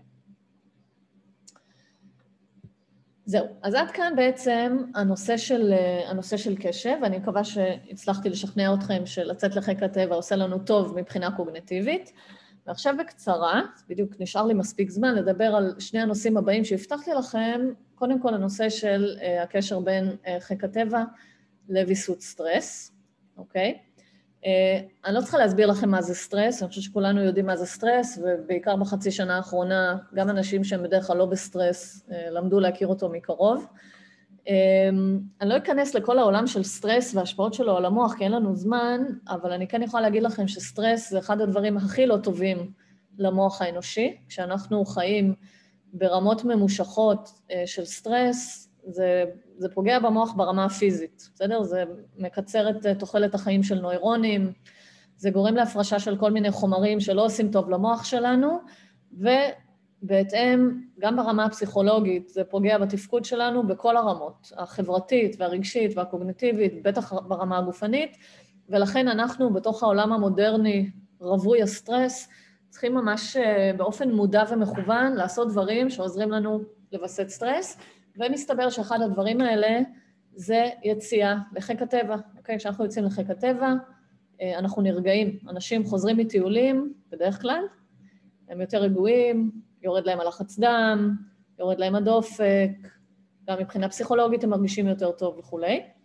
זהו, אז עד כאן בעצם הנושא של, הנושא של קשב, ואני מקווה שהצלחתי לשכנע אתכם שלצאת לחיק הטבע עושה לנו טוב מבחינה קוגניטיבית. ועכשיו בקצרה, בדיוק נשאר לי מספיק זמן לדבר על שני הנושאים הבאים שהבטחתי לכם, קודם כל הנושא של הקשר בין חיק הטבע לוויסות סטרס, אוקיי? אני לא צריכה להסביר לכם מה זה סטרס, אני חושבת שכולנו יודעים מה זה סטרס, ובעיקר בחצי שנה האחרונה, גם אנשים שהם בדרך כלל לא בסטרס, למדו להכיר אותו מקרוב. אני לא אכנס לכל העולם של סטרס וההשפעות שלו על המוח, כי אין לנו זמן, אבל אני כן יכולה להגיד לכם שסטרס זה אחד הדברים הכי לא טובים למוח האנושי. כשאנחנו חיים ברמות ממושכות של סטרס, זה, זה פוגע במוח ברמה הפיזית, בסדר? זה מקצר את תוחלת החיים של נוירונים, זה גורם להפרשה של כל מיני חומרים שלא עושים טוב למוח שלנו, ובהתאם, גם ברמה הפסיכולוגית, זה פוגע בתפקוד שלנו בכל הרמות, החברתית והרגשית והקוגניטיבית, בטח ברמה הגופנית, ולכן אנחנו בתוך העולם המודרני, רווי הסטרס, צריכים ממש באופן מודע ומכוון לעשות דברים שעוזרים לנו לבסט סטרס, ומסתבר שאחד הדברים האלה זה יציאה לחיק הטבע. אוקיי? כשאנחנו יוצאים לחיק הטבע, אנחנו נרגעים. אנשים חוזרים מטיולים, בדרך כלל, הם יותר רגועים, יורד להם הלחץ דם, יורד להם הדופק, גם מבחינה פסיכולוגית הם מרגישים יותר טוב וכו'.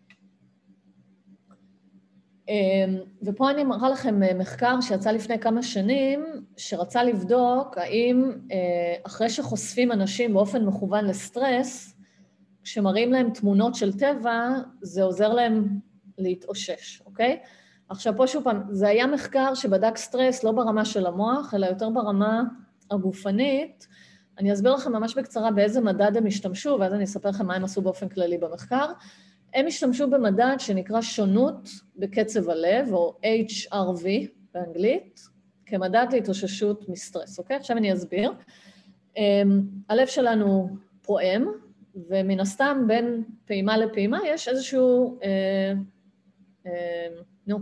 ופה אני מראה לכם מחקר שיצא לפני כמה שנים, שרצה לבדוק האם אחרי שחושפים אנשים באופן מכוון לסטרס, כשמראים להם תמונות של טבע, זה עוזר להם להתאושש, אוקיי? עכשיו פה שוב פעם, זה היה מחקר שבדק סטרס לא ברמה של המוח, אלא יותר ברמה הגופנית. אני אסביר לכם ממש בקצרה באיזה מדד הם השתמשו, ואז אני אספר לכם מה הם עשו באופן כללי במחקר. הם השתמשו במדד שנקרא שונות בקצב הלב, או אייץ' אר וי באנגלית, כמדד להתאוששות מסטרס, אוקיי? עכשיו אני אסביר. הלב שלנו פועם, ומן הסתם בין פעימה לפעימה יש איזשהו, אה, אה, נו,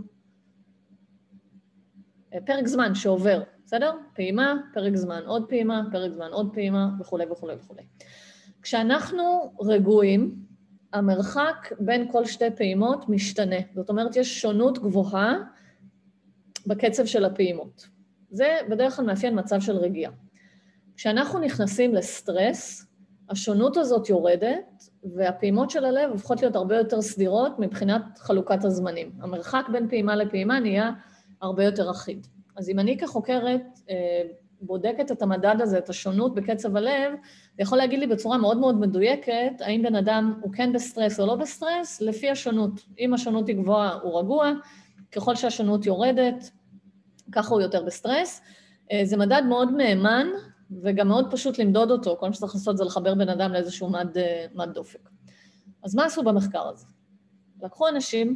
פרק זמן שעובר, בסדר? פעימה, פרק זמן, עוד פעימה, פרק זמן, עוד פעימה, וכו' וכו' וכו'. כשאנחנו רגועים, המרחק בין כל שתי פעימות משתנה. זאת אומרת, יש שונות גבוהה בקצב של הפעימות. זה בדרך כלל מאפיין מצב של רגיעה. כשאנחנו נכנסים לסטרס, השונות הזאת יורדת, והפעימות של הלב הופכות להיות הרבה יותר סדירות מבחינת חלוקת הזמנים. המרחק בין פעימה לפעימה נהיה הרבה יותר אחיד. אז אם אני כחוקרת בודקת את המדד הזה, את השונות בקצב הלב, זה יכול להגיד לי בצורה מאוד מאוד מדויקת, האם בן אדם הוא כן בסטרס או לא בסטרס, לפי השונות. אם השונות היא גבוהה, הוא רגוע, ככל שהשונות יורדת, ככה הוא יותר בסטרס. זה מדד מאוד מהימן, וגם מאוד פשוט למדוד אותו, כל מה שצריך לעשות זה לחבר בן אדם לאיזשהו מד, מד דופק. אז מה עשו במחקר הזה? לקחו אנשים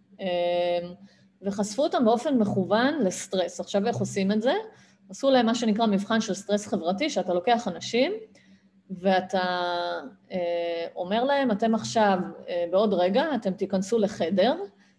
וחשפו אותם באופן מכוון לסטרס. עכשיו איך עושים את זה? עשו להם מה שנקרא מבחן של סטרס חברתי, שאתה לוקח אנשים, ואתה אומר להם, אתם עכשיו, בעוד רגע, אתם תיכנסו לחדר,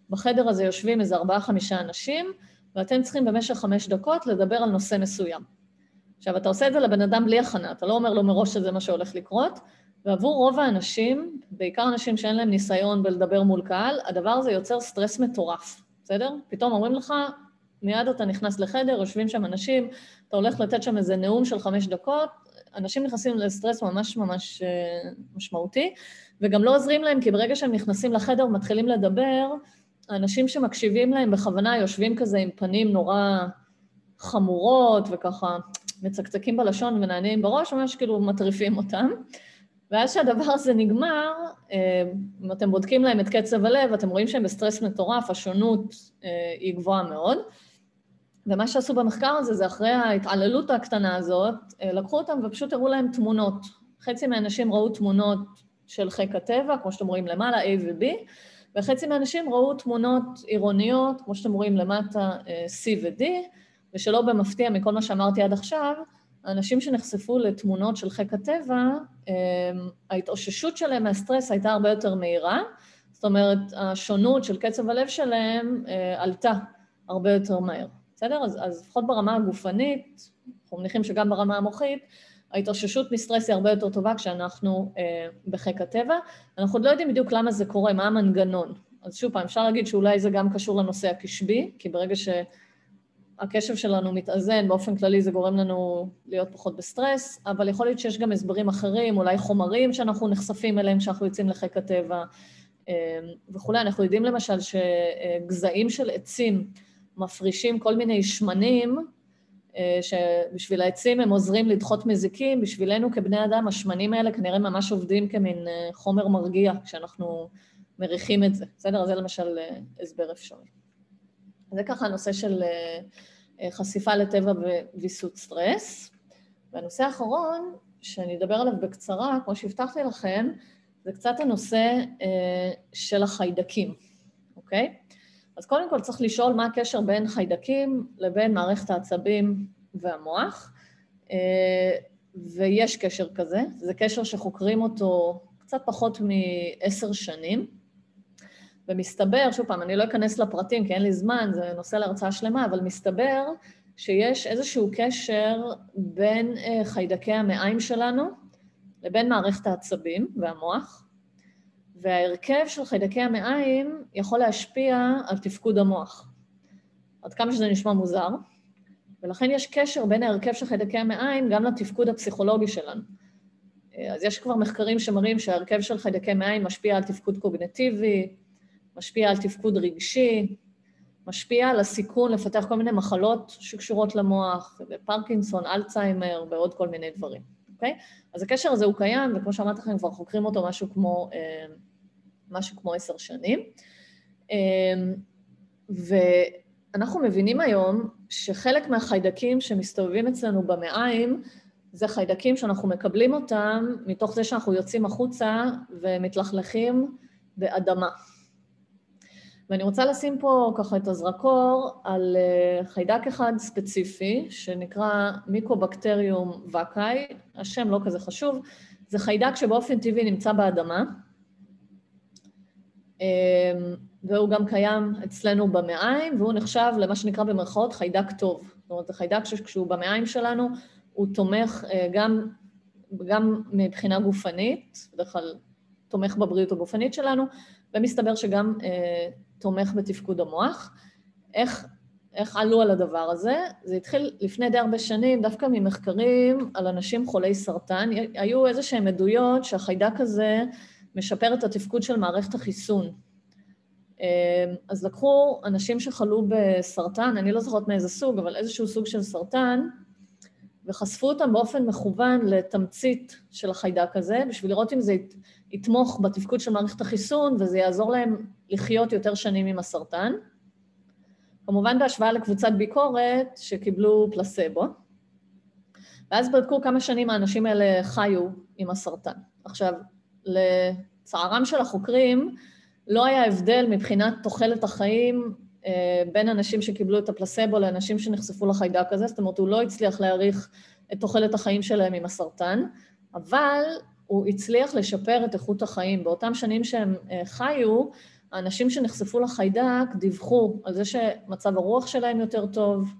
בחדר הזה יושבים איזה ארבעה, חמישה אנשים, ואתם צריכים במשך חמש דקות לדבר על נושא מסוים. עכשיו, אתה עושה את זה לבן אדם בלי הכנה, אתה לא אומר לו מראש שזה מה שהולך לקרות, ועבור רוב האנשים, בעיקר אנשים שאין להם ניסיון בלדבר מול קהל, הדבר הזה יוצר סטרס מטורף, בסדר? פתאום אומרים לך, מיד אתה נכנס לחדר, יושבים שם אנשים, אתה הולך לתת שם איזה נאום של חמש דקות, אנשים נכנסים לסטרס ממש ממש משמעותי, וגם לא עוזרים להם, כי ברגע שהם נכנסים לחדר ומתחילים לדבר, האנשים שמקשיבים להם בכוונה יושבים כזה עם פנים נורא חמורות, וככה מצקצקים בלשון ונענים בראש, ממש כאילו מטריפים אותם. ואז שהדבר הזה נגמר, אם אתם בודקים להם את קצב הלב, אתם רואים שהם בסטרס מטורף, השונות היא גבוהה מאוד. ומה שעשו במחקר הזה, זה אחרי ההתעללות הקטנה הזאת, לקחו אותם ופשוט הראו להם תמונות. חצי מהאנשים ראו תמונות של חיק הטבע, כמו שאתם רואים למעלה, A ו-B, וחצי מהאנשים ראו תמונות עירוניות, כמו שאתם רואים למטה, C ו-D, ושלא במפתיע מכל מה שאמרתי עד עכשיו, האנשים שנחשפו לתמונות של חיק הטבע, ההתאוששות שלהם מהסטרס הייתה הרבה יותר מהירה, זאת אומרת, השונות של קצב הלב שלהם עלתה הרבה יותר מהר. בסדר? אז, אז לפחות ברמה הגופנית, אנחנו מניחים שגם ברמה המוחית, ההתאוששות מסטרס היא הרבה יותר טובה כשאנחנו אה, בחיק הטבע. אנחנו עוד לא יודעים בדיוק למה זה קורה, מה המנגנון. אז שוב פעם, אפשר להגיד שאולי זה גם קשור לנושא הקשבי, כי ברגע שהקשב שלנו מתאזן, באופן כללי זה גורם לנו להיות פחות בסטרס, אבל יכול להיות שיש גם הסברים אחרים, אולי חומרים שאנחנו נחשפים אליהם כשאנחנו יוצאים לחיק הטבע אה, וכו'. אנחנו יודעים למשל שגזעים של עצים, מפרישים כל מיני שמנים, שבשביל העצים הם עוזרים לדחות מזיקים, בשבילנו כבני אדם, השמנים האלה כנראה ממש עובדים כמין חומר מרגיע, כשאנחנו מריחים את זה. בסדר? זה למשל הסבר אפשרי. זה ככה הנושא של חשיפה לטבע וויסות סטרס. והנושא האחרון, שאני אדבר עליו בקצרה, כמו שהבטחתי לכם, זה קצת הנושא של החיידקים, אוקיי? אז קודם כל צריך לשאול מה הקשר בין חיידקים לבין מערכת העצבים והמוח, ויש קשר כזה, זה קשר שחוקרים אותו קצת פחות מעשר שנים, ומסתבר, שוב פעם, אני לא אכנס לפרטים כי אין לי זמן, זה נושא להרצאה שלמה, אבל מסתבר שיש איזשהו קשר בין חיידקי המעיים שלנו לבין מערכת העצבים והמוח, וההרכב של חיידקי המעיים יכול להשפיע על תפקוד המוח. עד כמה שזה נשמע מוזר, ולכן יש קשר בין ההרכב של חיידקי המעיים גם לתפקוד הפסיכולוגי שלנו. אז יש כבר מחקרים שמראים שההרכב של חיידקי מעיים משפיע על תפקוד קוגניטיבי, משפיע על תפקוד רגשי, משפיע על הסיכון לפתח כל מיני מחלות שקשורות למוח, פרקינסון, אלצהיימר ועוד כל מיני דברים. אוקיי? אז הקשר הזה הוא קיים, וכמו שאמרתי לכם, כבר חוקרים אותו משהו כמו, משהו כמו עשר שנים. ואנחנו מבינים היום שחלק מהחיידקים שמסתובבים אצלנו במעיים, זה חיידקים שאנחנו מקבלים אותם מתוך זה שאנחנו יוצאים החוצה ומתלכלכים באדמה. ואני רוצה לשים פה ככה את הזרקור על חיידק אחד ספציפי, שנקרא מיקובקטריום וקאי, השם לא כזה חשוב, זה חיידק שבאופן טבעי נמצא באדמה, והוא גם קיים אצלנו במעיים, והוא נחשב למה שנקרא במרכאות חיידק טוב. זאת אומרת, זה חיידק שכשהוא במעיים שלנו, הוא תומך גם, גם מבחינה גופנית, בדרך כלל תומך בבריאות הגופנית שלנו, ומסתבר שגם אה, תומך בתפקוד המוח. איך, איך עלו על הדבר הזה? זה התחיל לפני די הרבה שנים, דווקא ממחקרים על אנשים חולי סרטן. היו איזה שהם עדויות שהחיידק הזה משפר את התפקוד של מערכת החיסון. אה, אז לקחו אנשים שחלו בסרטן, אני לא זוכרת מאיזה סוג, אבל איזשהו סוג של סרטן, וחשפו אותם באופן מכוון לתמצית של החיידק הזה, בשביל לראות אם זה יתמוך בתפקוד של מערכת החיסון, וזה יעזור להם לחיות יותר שנים עם הסרטן. כמובן בהשוואה לקבוצת ביקורת שקיבלו פלסבו. ואז בדקו כמה שנים האנשים האלה חיו עם הסרטן. עכשיו, לצערם של החוקרים, לא היה הבדל מבחינת תוחלת החיים בין אנשים שקיבלו את הפלסבו לאנשים שנחשפו לחיידק הזה, זאת אומרת, הוא לא הצליח להעריך את תוחלת החיים שלהם עם הסרטן, אבל הוא הצליח לשפר את איכות החיים. באותם שנים שהם חיו, האנשים שנחשפו לחיידק דיווחו על זה שמצב הרוח שלהם יותר טוב,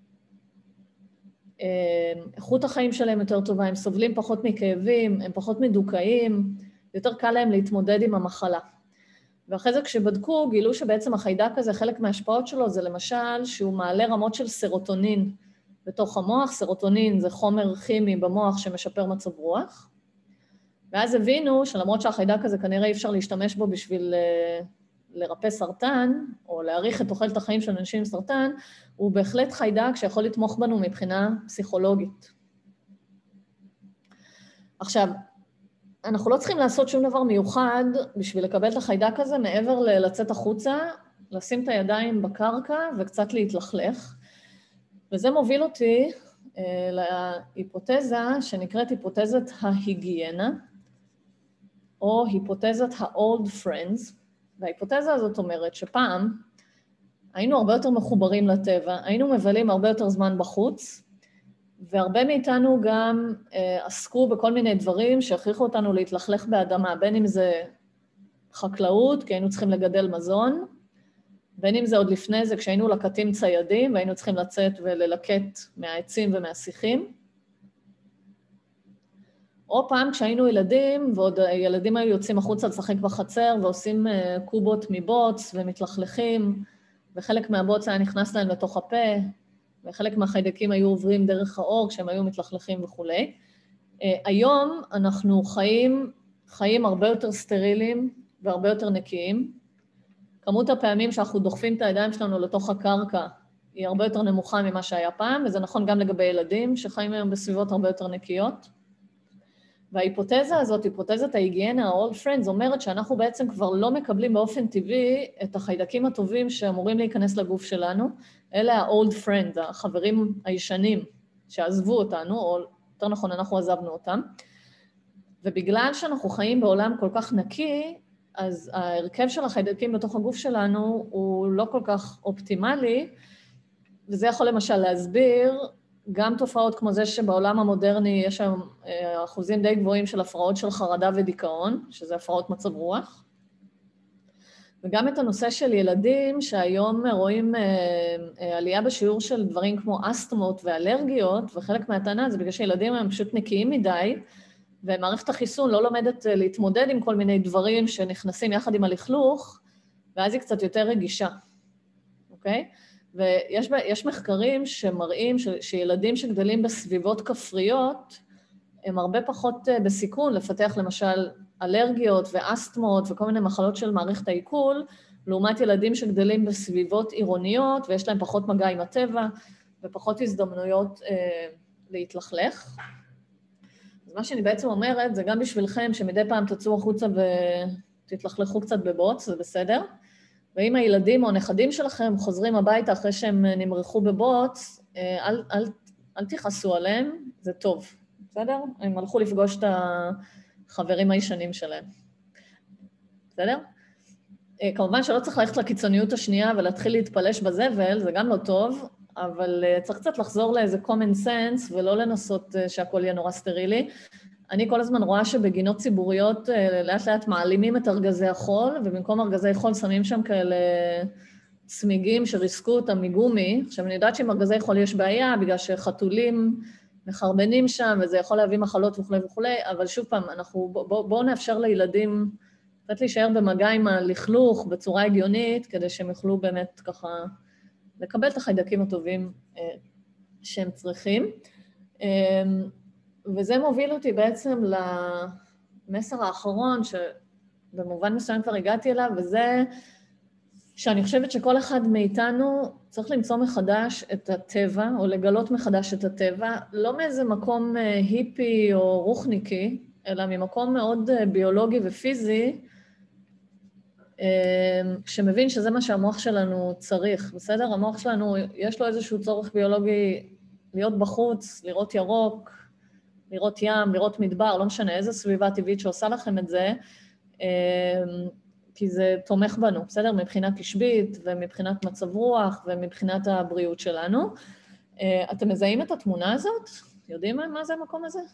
איכות החיים שלהם יותר טובה, הם סובלים פחות מכאבים, הם פחות מדוכאים, יותר קל להם להתמודד עם המחלה. ואחרי זה כשבדקו, גילו שבעצם החיידק הזה, חלק מההשפעות שלו זה למשל שהוא מעלה רמות של סרוטונין בתוך המוח. סרוטונין זה חומר כימי במוח שמשפר מצב רוח. ואז הבינו שלמרות שהחיידק הזה כנראה אי אפשר להשתמש בו בשביל לרפא סרטן, או להאריך את תוחלת החיים של אנשים עם סרטן, הוא בהחלט חיידק שיכול לתמוך בנו מבחינה פסיכולוגית. עכשיו, אנחנו לא צריכים לעשות שום דבר מיוחד בשביל לקבל את החיידק הזה, מעבר לצאת החוצה, לשים את הידיים בקרקע וקצת להתלכלך. וזה מוביל אותי אה, להיפותזה שנקראת היפותזת ההיגיינה, או היפותזת ה-old friends. וההיפותזה הזאת אומרת שפעם היינו הרבה יותר מחוברים לטבע, היינו מבלים הרבה יותר זמן בחוץ, והרבה מאיתנו גם אה, עסקו בכל מיני דברים שהכריחו אותנו להתלכלך באדמה, בין אם זה חקלאות, כי היינו צריכים לגדל מזון, בין אם זה עוד לפני זה כשהיינו לקטים ציידים, והיינו צריכים לצאת וללקט מהעצים ומהשיחים, או פעם כשהיינו ילדים, ועוד ילדים היו יוצאים החוצה לשחק בחצר, ועושים אה, קובות מבוץ ומתלכלכים, וחלק מהבוץ היה נכנס להם לתוך הפה, וחלק מהחיידקים היו עוברים דרך האור כשהם היו מתלכלכים וכו'. היום אנחנו חיים, חיים הרבה יותר סטרילים והרבה יותר נקיים. כמות הפעמים שאנחנו דוחפים את הידיים שלנו לתוך הקרקע היא הרבה יותר נמוכה ממה שהיה פעם, וזה נכון גם לגבי ילדים שחיים היום בסביבות הרבה יותר נקיות. וההיפותזה הזאת, היפותזת ההיגיינה, ה-old friends, אומרת שאנחנו בעצם כבר לא מקבלים באופן טבעי את החיידקים הטובים שאמורים להיכנס לגוף שלנו, אלה ה-old friends, החברים הישנים שעזבו אותנו, או יותר נכון, אנחנו עזבנו אותם. ובגלל שאנחנו חיים בעולם כל כך נקי, אז ההרכב של החיידקים בתוך הגוף שלנו הוא לא כל כך אופטימלי, וזה יכול למשל להסביר גם תופעות כמו זה שבעולם המודרני יש היום אחוזים די גבוהים של הפרעות של חרדה ודיכאון, שזה הפרעות מצב רוח, וגם את הנושא של ילדים שהיום רואים עלייה בשיעור של דברים כמו אסתמות ואלרגיות, וחלק מהטענה זה בגלל שילדים הם פשוט נקיים מדי, ומערכת החיסון לא לומדת להתמודד עם כל מיני דברים שנכנסים יחד עם הלכלוך, ואז היא קצת יותר רגישה, אוקיי? ויש יש מחקרים שמראים ש, שילדים שגדלים בסביבות כפריות, הם הרבה פחות בסיכון לפתח למשל אלרגיות ואסתמות וכל מיני מחלות של מערכת העיכול, לעומת ילדים שגדלים בסביבות עירוניות ויש להם פחות מגע עם הטבע ופחות הזדמנויות אה, להתלכלך. אז מה שאני בעצם אומרת זה גם בשבילכם שמדי פעם תצאו החוצה ותתלכלכו קצת בבוץ, זה בסדר. ואם הילדים או הנכדים שלכם חוזרים הביתה אחרי שהם נמרחו בבוץ, אל, אל, אל תכעסו עליהם, זה טוב, בסדר? הם הלכו לפגוש את החברים הישנים שלהם, בסדר? כמובן שלא צריך ללכת לקיצוניות השנייה ולהתחיל להתפלש בזבל, זה גם לא טוב, אבל צריך קצת לחזור לאיזה common sense ולא לנסות שהכל יהיה נורא סטרילי. אני כל הזמן רואה שבגינות ציבוריות לאט לאט מעלימים את ארגזי החול, ובמקום ארגזי חול שמים שם כאלה צמיגים שריסקו אותם מגומי. עכשיו אני יודעת שעם ארגזי חול יש בעיה, בגלל שחתולים מחרבנים שם, וזה יכול להביא מחלות וכו' וכו', אבל שוב פעם, אנחנו, בואו בוא נאפשר לילדים קצת להישאר במגע עם הלכלוך בצורה הגיונית, כדי שהם יוכלו באמת ככה לקבל את החיידקים הטובים שהם צריכים. וזה מוביל אותי בעצם למסר האחרון, שבמובן מסוים כבר הגעתי אליו, וזה שאני חושבת שכל אחד מאיתנו צריך למצוא מחדש את הטבע, או לגלות מחדש את הטבע, לא מאיזה מקום היפי או רוחניקי, אלא ממקום מאוד ביולוגי ופיזי, שמבין שזה מה שהמוח שלנו צריך, בסדר? המוח שלנו, יש לו איזשהו צורך ביולוגי להיות בחוץ, לראות ירוק, לראות ים, לראות מדבר, לא משנה איזה סביבה טבעית שעושה לכם את זה, כי זה תומך בנו, בסדר? מבחינת תשבית ומבחינת מצב רוח ומבחינת הבריאות שלנו. אתם מזהים את התמונה הזאת? יודעים מה זה המקום הזה?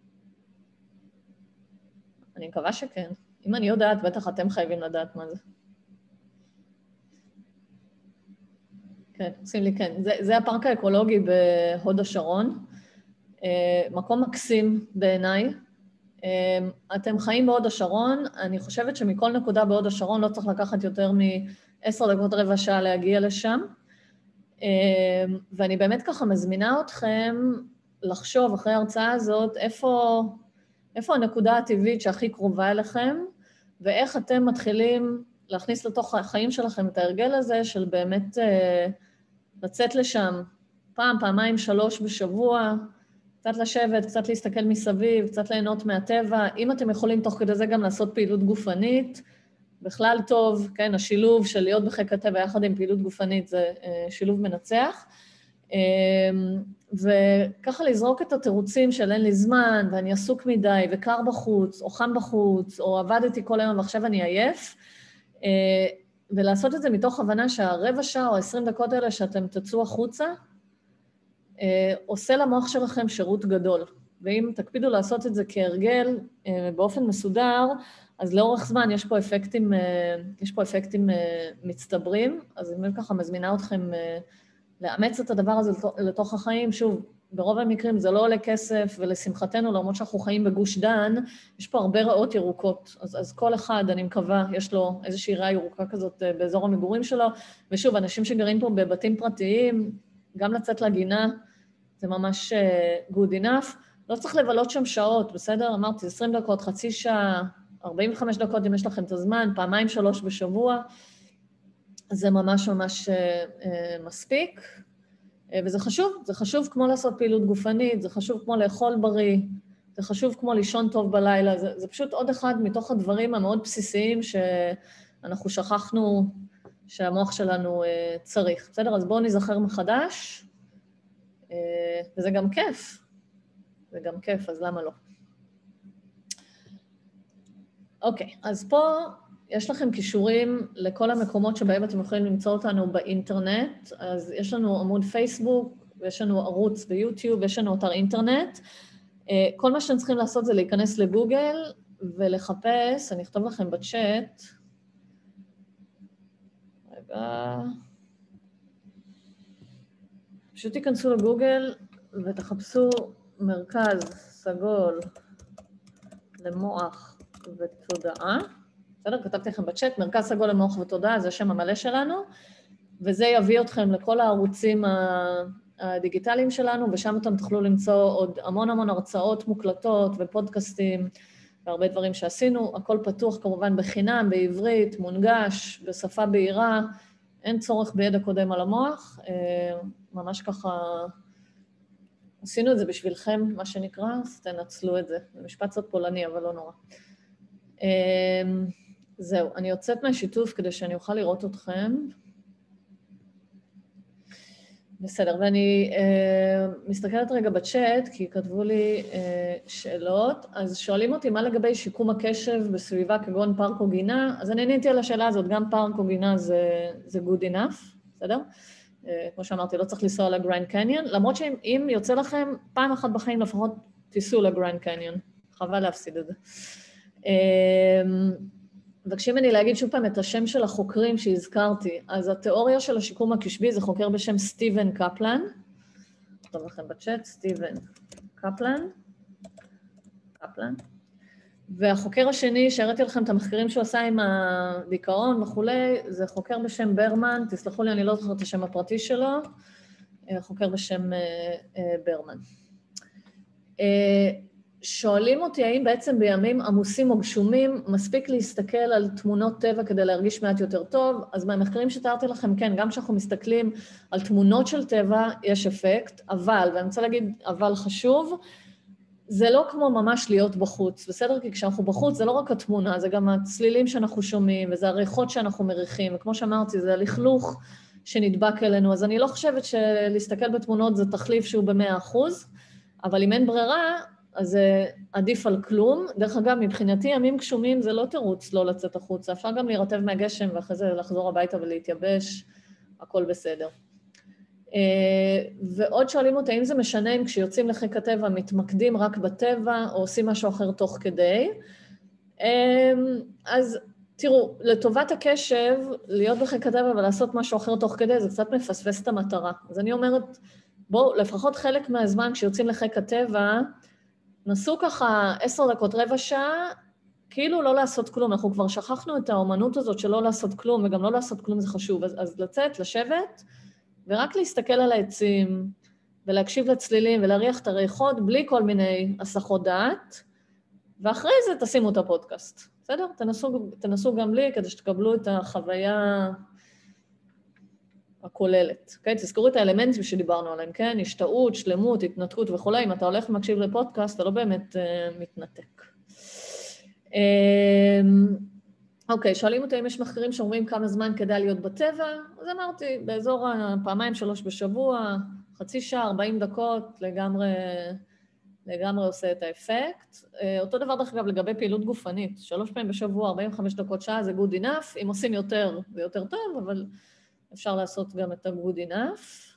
אני מקווה שכן. אם אני יודעת, בטח אתם חייבים לדעת מה זה. כן, עושים לי כן. זה, זה הפארק האקולוגי בהוד השרון. מקום מקסים בעיניי. אתם חיים בהוד השרון, אני חושבת שמכל נקודה בהוד השרון לא צריך לקחת יותר מ-עשר דקות רבע שעה להגיע לשם. ואני באמת ככה מזמינה אתכם לחשוב אחרי ההרצאה הזאת, איפה, איפה הנקודה הטבעית שהכי קרובה אליכם, ואיך אתם מתחילים להכניס לתוך החיים שלכם את ההרגל הזה של באמת לצאת לשם פעם, פעמיים, שלוש בשבוע, קצת לשבת, קצת להסתכל מסביב, קצת ליהנות מהטבע. אם אתם יכולים תוך כדי זה גם לעשות פעילות גופנית, בכלל טוב, כן, השילוב של להיות בחיק הטבע יחד עם פעילות גופנית זה שילוב מנצח. וככה לזרוק את התירוצים של אין לי זמן, ואני עסוק מדי, וקר בחוץ, או חם בחוץ, או עבדתי כל היום ועכשיו אני עייף, ולעשות את זה מתוך הבנה שהרבע שעה או עשרים דקות האלה שאתם תצאו החוצה, עושה למוח שלכם שירות גדול. ואם תקפידו לעשות את זה כהרגל, באופן מסודר, אז לאורך זמן יש פה אפקטים, יש פה אפקטים מצטברים, אז אני ככה מזמינה אתכם לאמץ את הדבר הזה לתוך החיים. שוב, ברוב המקרים זה לא עולה כסף, ולשמחתנו, למרות שאנחנו חיים בגוש דן, יש פה הרבה רעות ירוקות. אז, אז כל אחד, אני מקווה, יש לו איזושהי רעה ירוקה כזאת באזור המגורים שלו, ושוב, אנשים שגרים פה בבתים פרטיים, גם לצאת לגינה, זה ממש good enough. לא צריך לבלות שם שעות, בסדר? אמרתי, עשרים דקות, חצי שעה, ארבעים וחמש דקות, אם יש לכם את הזמן, פעמיים שלוש בשבוע, זה ממש ממש מספיק. וזה חשוב, זה חשוב כמו לעשות פעילות גופנית, זה חשוב כמו לאכול בריא, זה חשוב כמו לישון טוב בלילה, זה, זה פשוט עוד אחד מתוך הדברים המאוד בסיסיים שאנחנו שכחנו שהמוח שלנו צריך. בסדר? אז בואו נזכר מחדש, וזה גם כיף. זה גם כיף, אז למה לא? אוקיי, אז פה יש לכם קישורים לכל המקומות שבהם אתם יכולים למצוא אותנו באינטרנט. אז יש לנו עמוד פייסבוק, ויש לנו ערוץ ביוטיוב, ויש לנו אתר אינטרנט. כל מה שאתם צריכים לעשות זה להיכנס לגוגל ולחפש, אני אכתוב לכם בצ'אט. רגע. פשוט תיכנסו לגוגל ותחפשו מרכז סגול למוח ותודעה. בסדר? כתבתי לכם בצ'אט, מרכז סגול למוח ותודעה, זה השם המלא שלנו, וזה יביא אתכם לכל הערוצים הדיגיטליים שלנו, ושם אתם תוכלו למצוא עוד המון המון הרצאות מוקלטות ופודקאסטים, והרבה דברים שעשינו. הכל פתוח כמובן בחינם, בעברית, מונגש, בשפה בהירה, אין צורך בידע קודם על המוח, ממש ככה עשינו את זה בשבילכם, מה שנקרא, אז תנצלו את זה. זה משפט קצת פולני, אבל לא נורא. זהו, אני יוצאת מהשיתוף כדי שאני אוכל לראות אתכם. בסדר, ואני אה, מסתכלת רגע בצ'אט, כי כתבו לי אה, שאלות. אז שואלים אותי מה לגבי שיקום הקשב בסביבה כגון פארק או גינה, אז אני עניתי על השאלה הזאת, גם פארק או גינה זה, זה good enough, בסדר? אה, כמו שאמרתי, לא צריך לנסוע לגרנד קניון, למרות שאם יוצא לכם, פעם אחת בחיים לפחות תיסעו לגרנד קניון, חבל להפסיד את זה. אה, מבקשים ממני להגיד שוב פעם את השם של החוקרים שהזכרתי. אז התיאוריה של השיקום הקשבי זה חוקר בשם סטיבן קפלן. טוב לכם בצ'אט, סטיבן קפלן. קפלן. והחוקר השני, שהראיתי לכם את המחקרים שהוא עשה עם הדיכאון וכולי, זה חוקר בשם ברמן, תסלחו לי, אני לא זוכרת את השם הפרטי שלו, חוקר בשם ברמן. שואלים אותי האם בעצם בימים עמוסים או גשומים מספיק להסתכל על תמונות טבע כדי להרגיש מעט יותר טוב, אז מהמחקרים שתיארתי לכם, כן, גם כשאנחנו מסתכלים על תמונות של טבע יש אפקט, אבל, ואני רוצה להגיד אבל חשוב, זה לא כמו ממש להיות בחוץ, בסדר? כי כשאנחנו בחוץ זה לא רק התמונה, זה גם הצלילים שאנחנו שומעים, וזה הריחות שאנחנו מריחים, וכמו שאמרתי, זה הלכלוך שנדבק אלינו, אז אני לא חושבת שלהסתכל בתמונות זה תחליף שהוא במאה אחוז, אבל אם אין ברירה, אז זה עדיף על כלום. דרך אגב, מבחינתי, ימים גשומים זה לא תירוץ לא לצאת החוצה, אפשר גם להירטב מהגשם ואחרי זה לחזור הביתה ולהתייבש, הכל בסדר. ועוד שואלים אותי, האם זה משנה אם כשיוצאים לחיק הטבע מתמקדים רק בטבע או עושים משהו אחר תוך כדי? אז תראו, לטובת הקשב, להיות בחיק הטבע ולעשות משהו אחר תוך כדי, זה קצת מפספס את המטרה. אז אני אומרת, בואו, לפחות חלק מהזמן, כשיוצאים לחיק הטבע, נסו ככה עשר דקות, רבע שעה, כאילו לא לעשות כלום. אנחנו כבר שכחנו את האומנות הזאת של לא לעשות כלום, וגם לא לעשות כלום זה חשוב. אז, אז לצאת, לשבת, ורק להסתכל על העצים, ולהקשיב לצלילים, ולהריח את הריחות, בלי כל מיני הסחות דעת, ואחרי זה תשימו את הפודקאסט. בסדר? תנסו, תנסו גם לי, כדי שתקבלו את החוויה הכוללת. Okay? תזכרו את האלמנטים שדיברנו עליהם, כן? השתאות, שלמות, התנתקות וכו'. אם אתה הולך ומקשיב לפודקאסט, אתה לא באמת uh, מתנתק. אוקיי, שואלים אותי אם יש מחקרים שאומרים כמה זמן כדאי להיות בטבע, אז אמרתי, באזור הפעמיים שלוש בשבוע, חצי שעה, ארבעים דקות, לגמרי, לגמרי עושה את האפקט. אותו דבר דרך אגב לגבי פעילות גופנית, שלוש פעמים בשבוע, ארבעים וחמש דקות שעה זה good enough, אם עושים יותר זה יותר טוב, אבל אפשר לעשות גם את ה-good enough.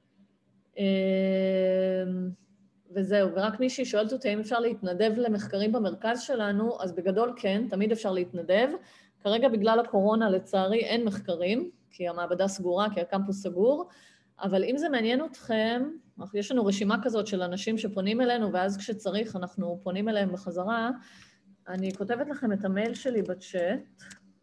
וזהו, ורק מישהי שואלת אותי אם אפשר להתנדב למחקרים במרכז שלנו, אז בגדול כן, תמיד אפשר להתנדב. כרגע בגלל הקורונה לצערי אין מחקרים, כי המעבדה סגורה, כי הקמפוס סגור, אבל אם זה מעניין אתכם, יש לנו רשימה כזאת של אנשים שפונים אלינו, ואז כשצריך אנחנו פונים אליהם בחזרה, אני כותבת לכם את המייל שלי בצ'אט,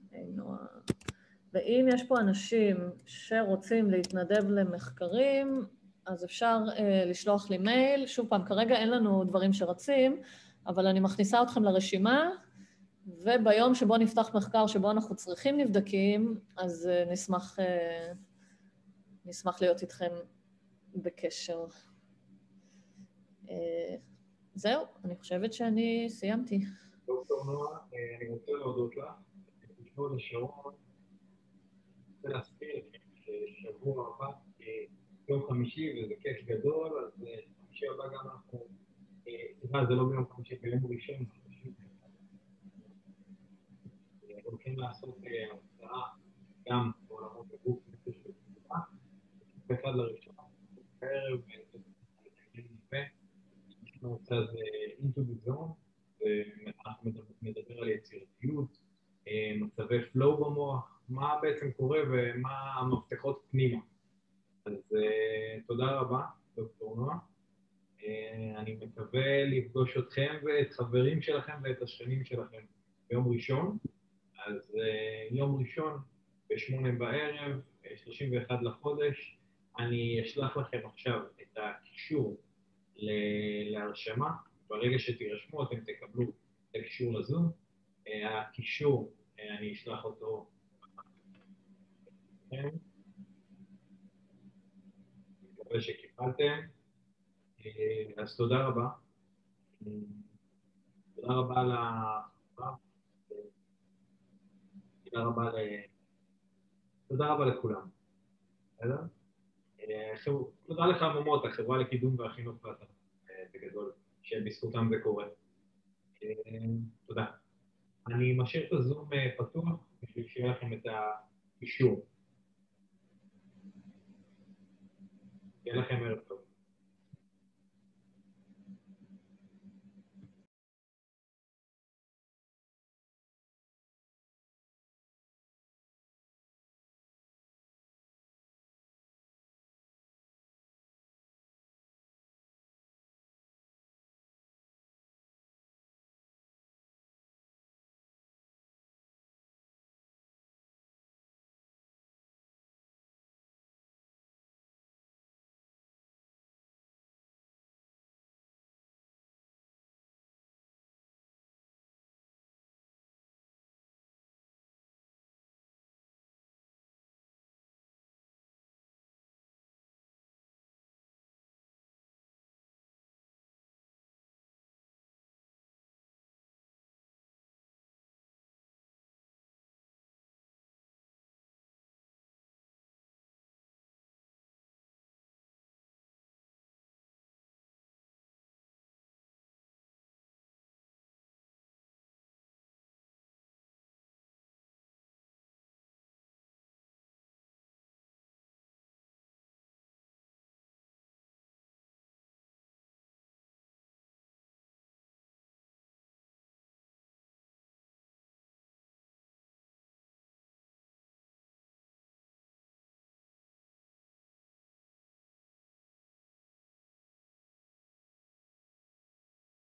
ואם יש פה אנשים שרוצים להתנדב למחקרים, אז אפשר uh, לשלוח לי מייל. שוב פעם, כרגע אין לנו דברים שרצים, אבל אני מכניסה אתכם לרשימה, וביום שבו נפתח מחקר שבו אנחנו צריכים נבדקים, אז uh, נשמח, uh, נשמח להיות איתכם בקשר. Uh, זהו, אני חושבת שאני סיימתי. דוקטור נועה, אני רוצה להודות לך, לכבוד השעון, ולהזכיר לכם ששבוע הבא, יום חמישי, וזה כיף גדול, אז חמישי הבא גם אנחנו, סליחה, זה לא ביום חמישי, ביום ראשון, הולכים לעשות הרצאה גם בעולמות הגוף נפש ותגובה, באחד לראשון, בערב, יש לנו קצת into the zone, ואנחנו מדבר על יצירתיות, מצבי flow במוח, מה בעצם קורה ומה המפתחות פנימה. אז uh, תודה רבה, דוקטור נועה. Uh, אני מקווה לפגוש אתכם ואת חברים שלכם ואת השכנים שלכם ביום ראשון. אז uh, יום ראשון בשמונה בערב, שלושים ואחד לחודש, אני אשלח לכם עכשיו את הקישור להרשמה. ברגע שתירשמו אתם תקבלו את הקישור לזום. Uh, הקישור, uh, אני אשלח אותו. שקיבלתם, אז תודה רבה. תודה רבה ל... תודה רבה ל... תודה רבה לכולם. תודה לך מומות, החברה לקידום והחינוך ואתה, בגדול, שבזכותם זה קורה. תודה. אני משאיר את הזום פתוח, בשביל שיהיה לכם את הקישור. יהיה לכם ערב טוב.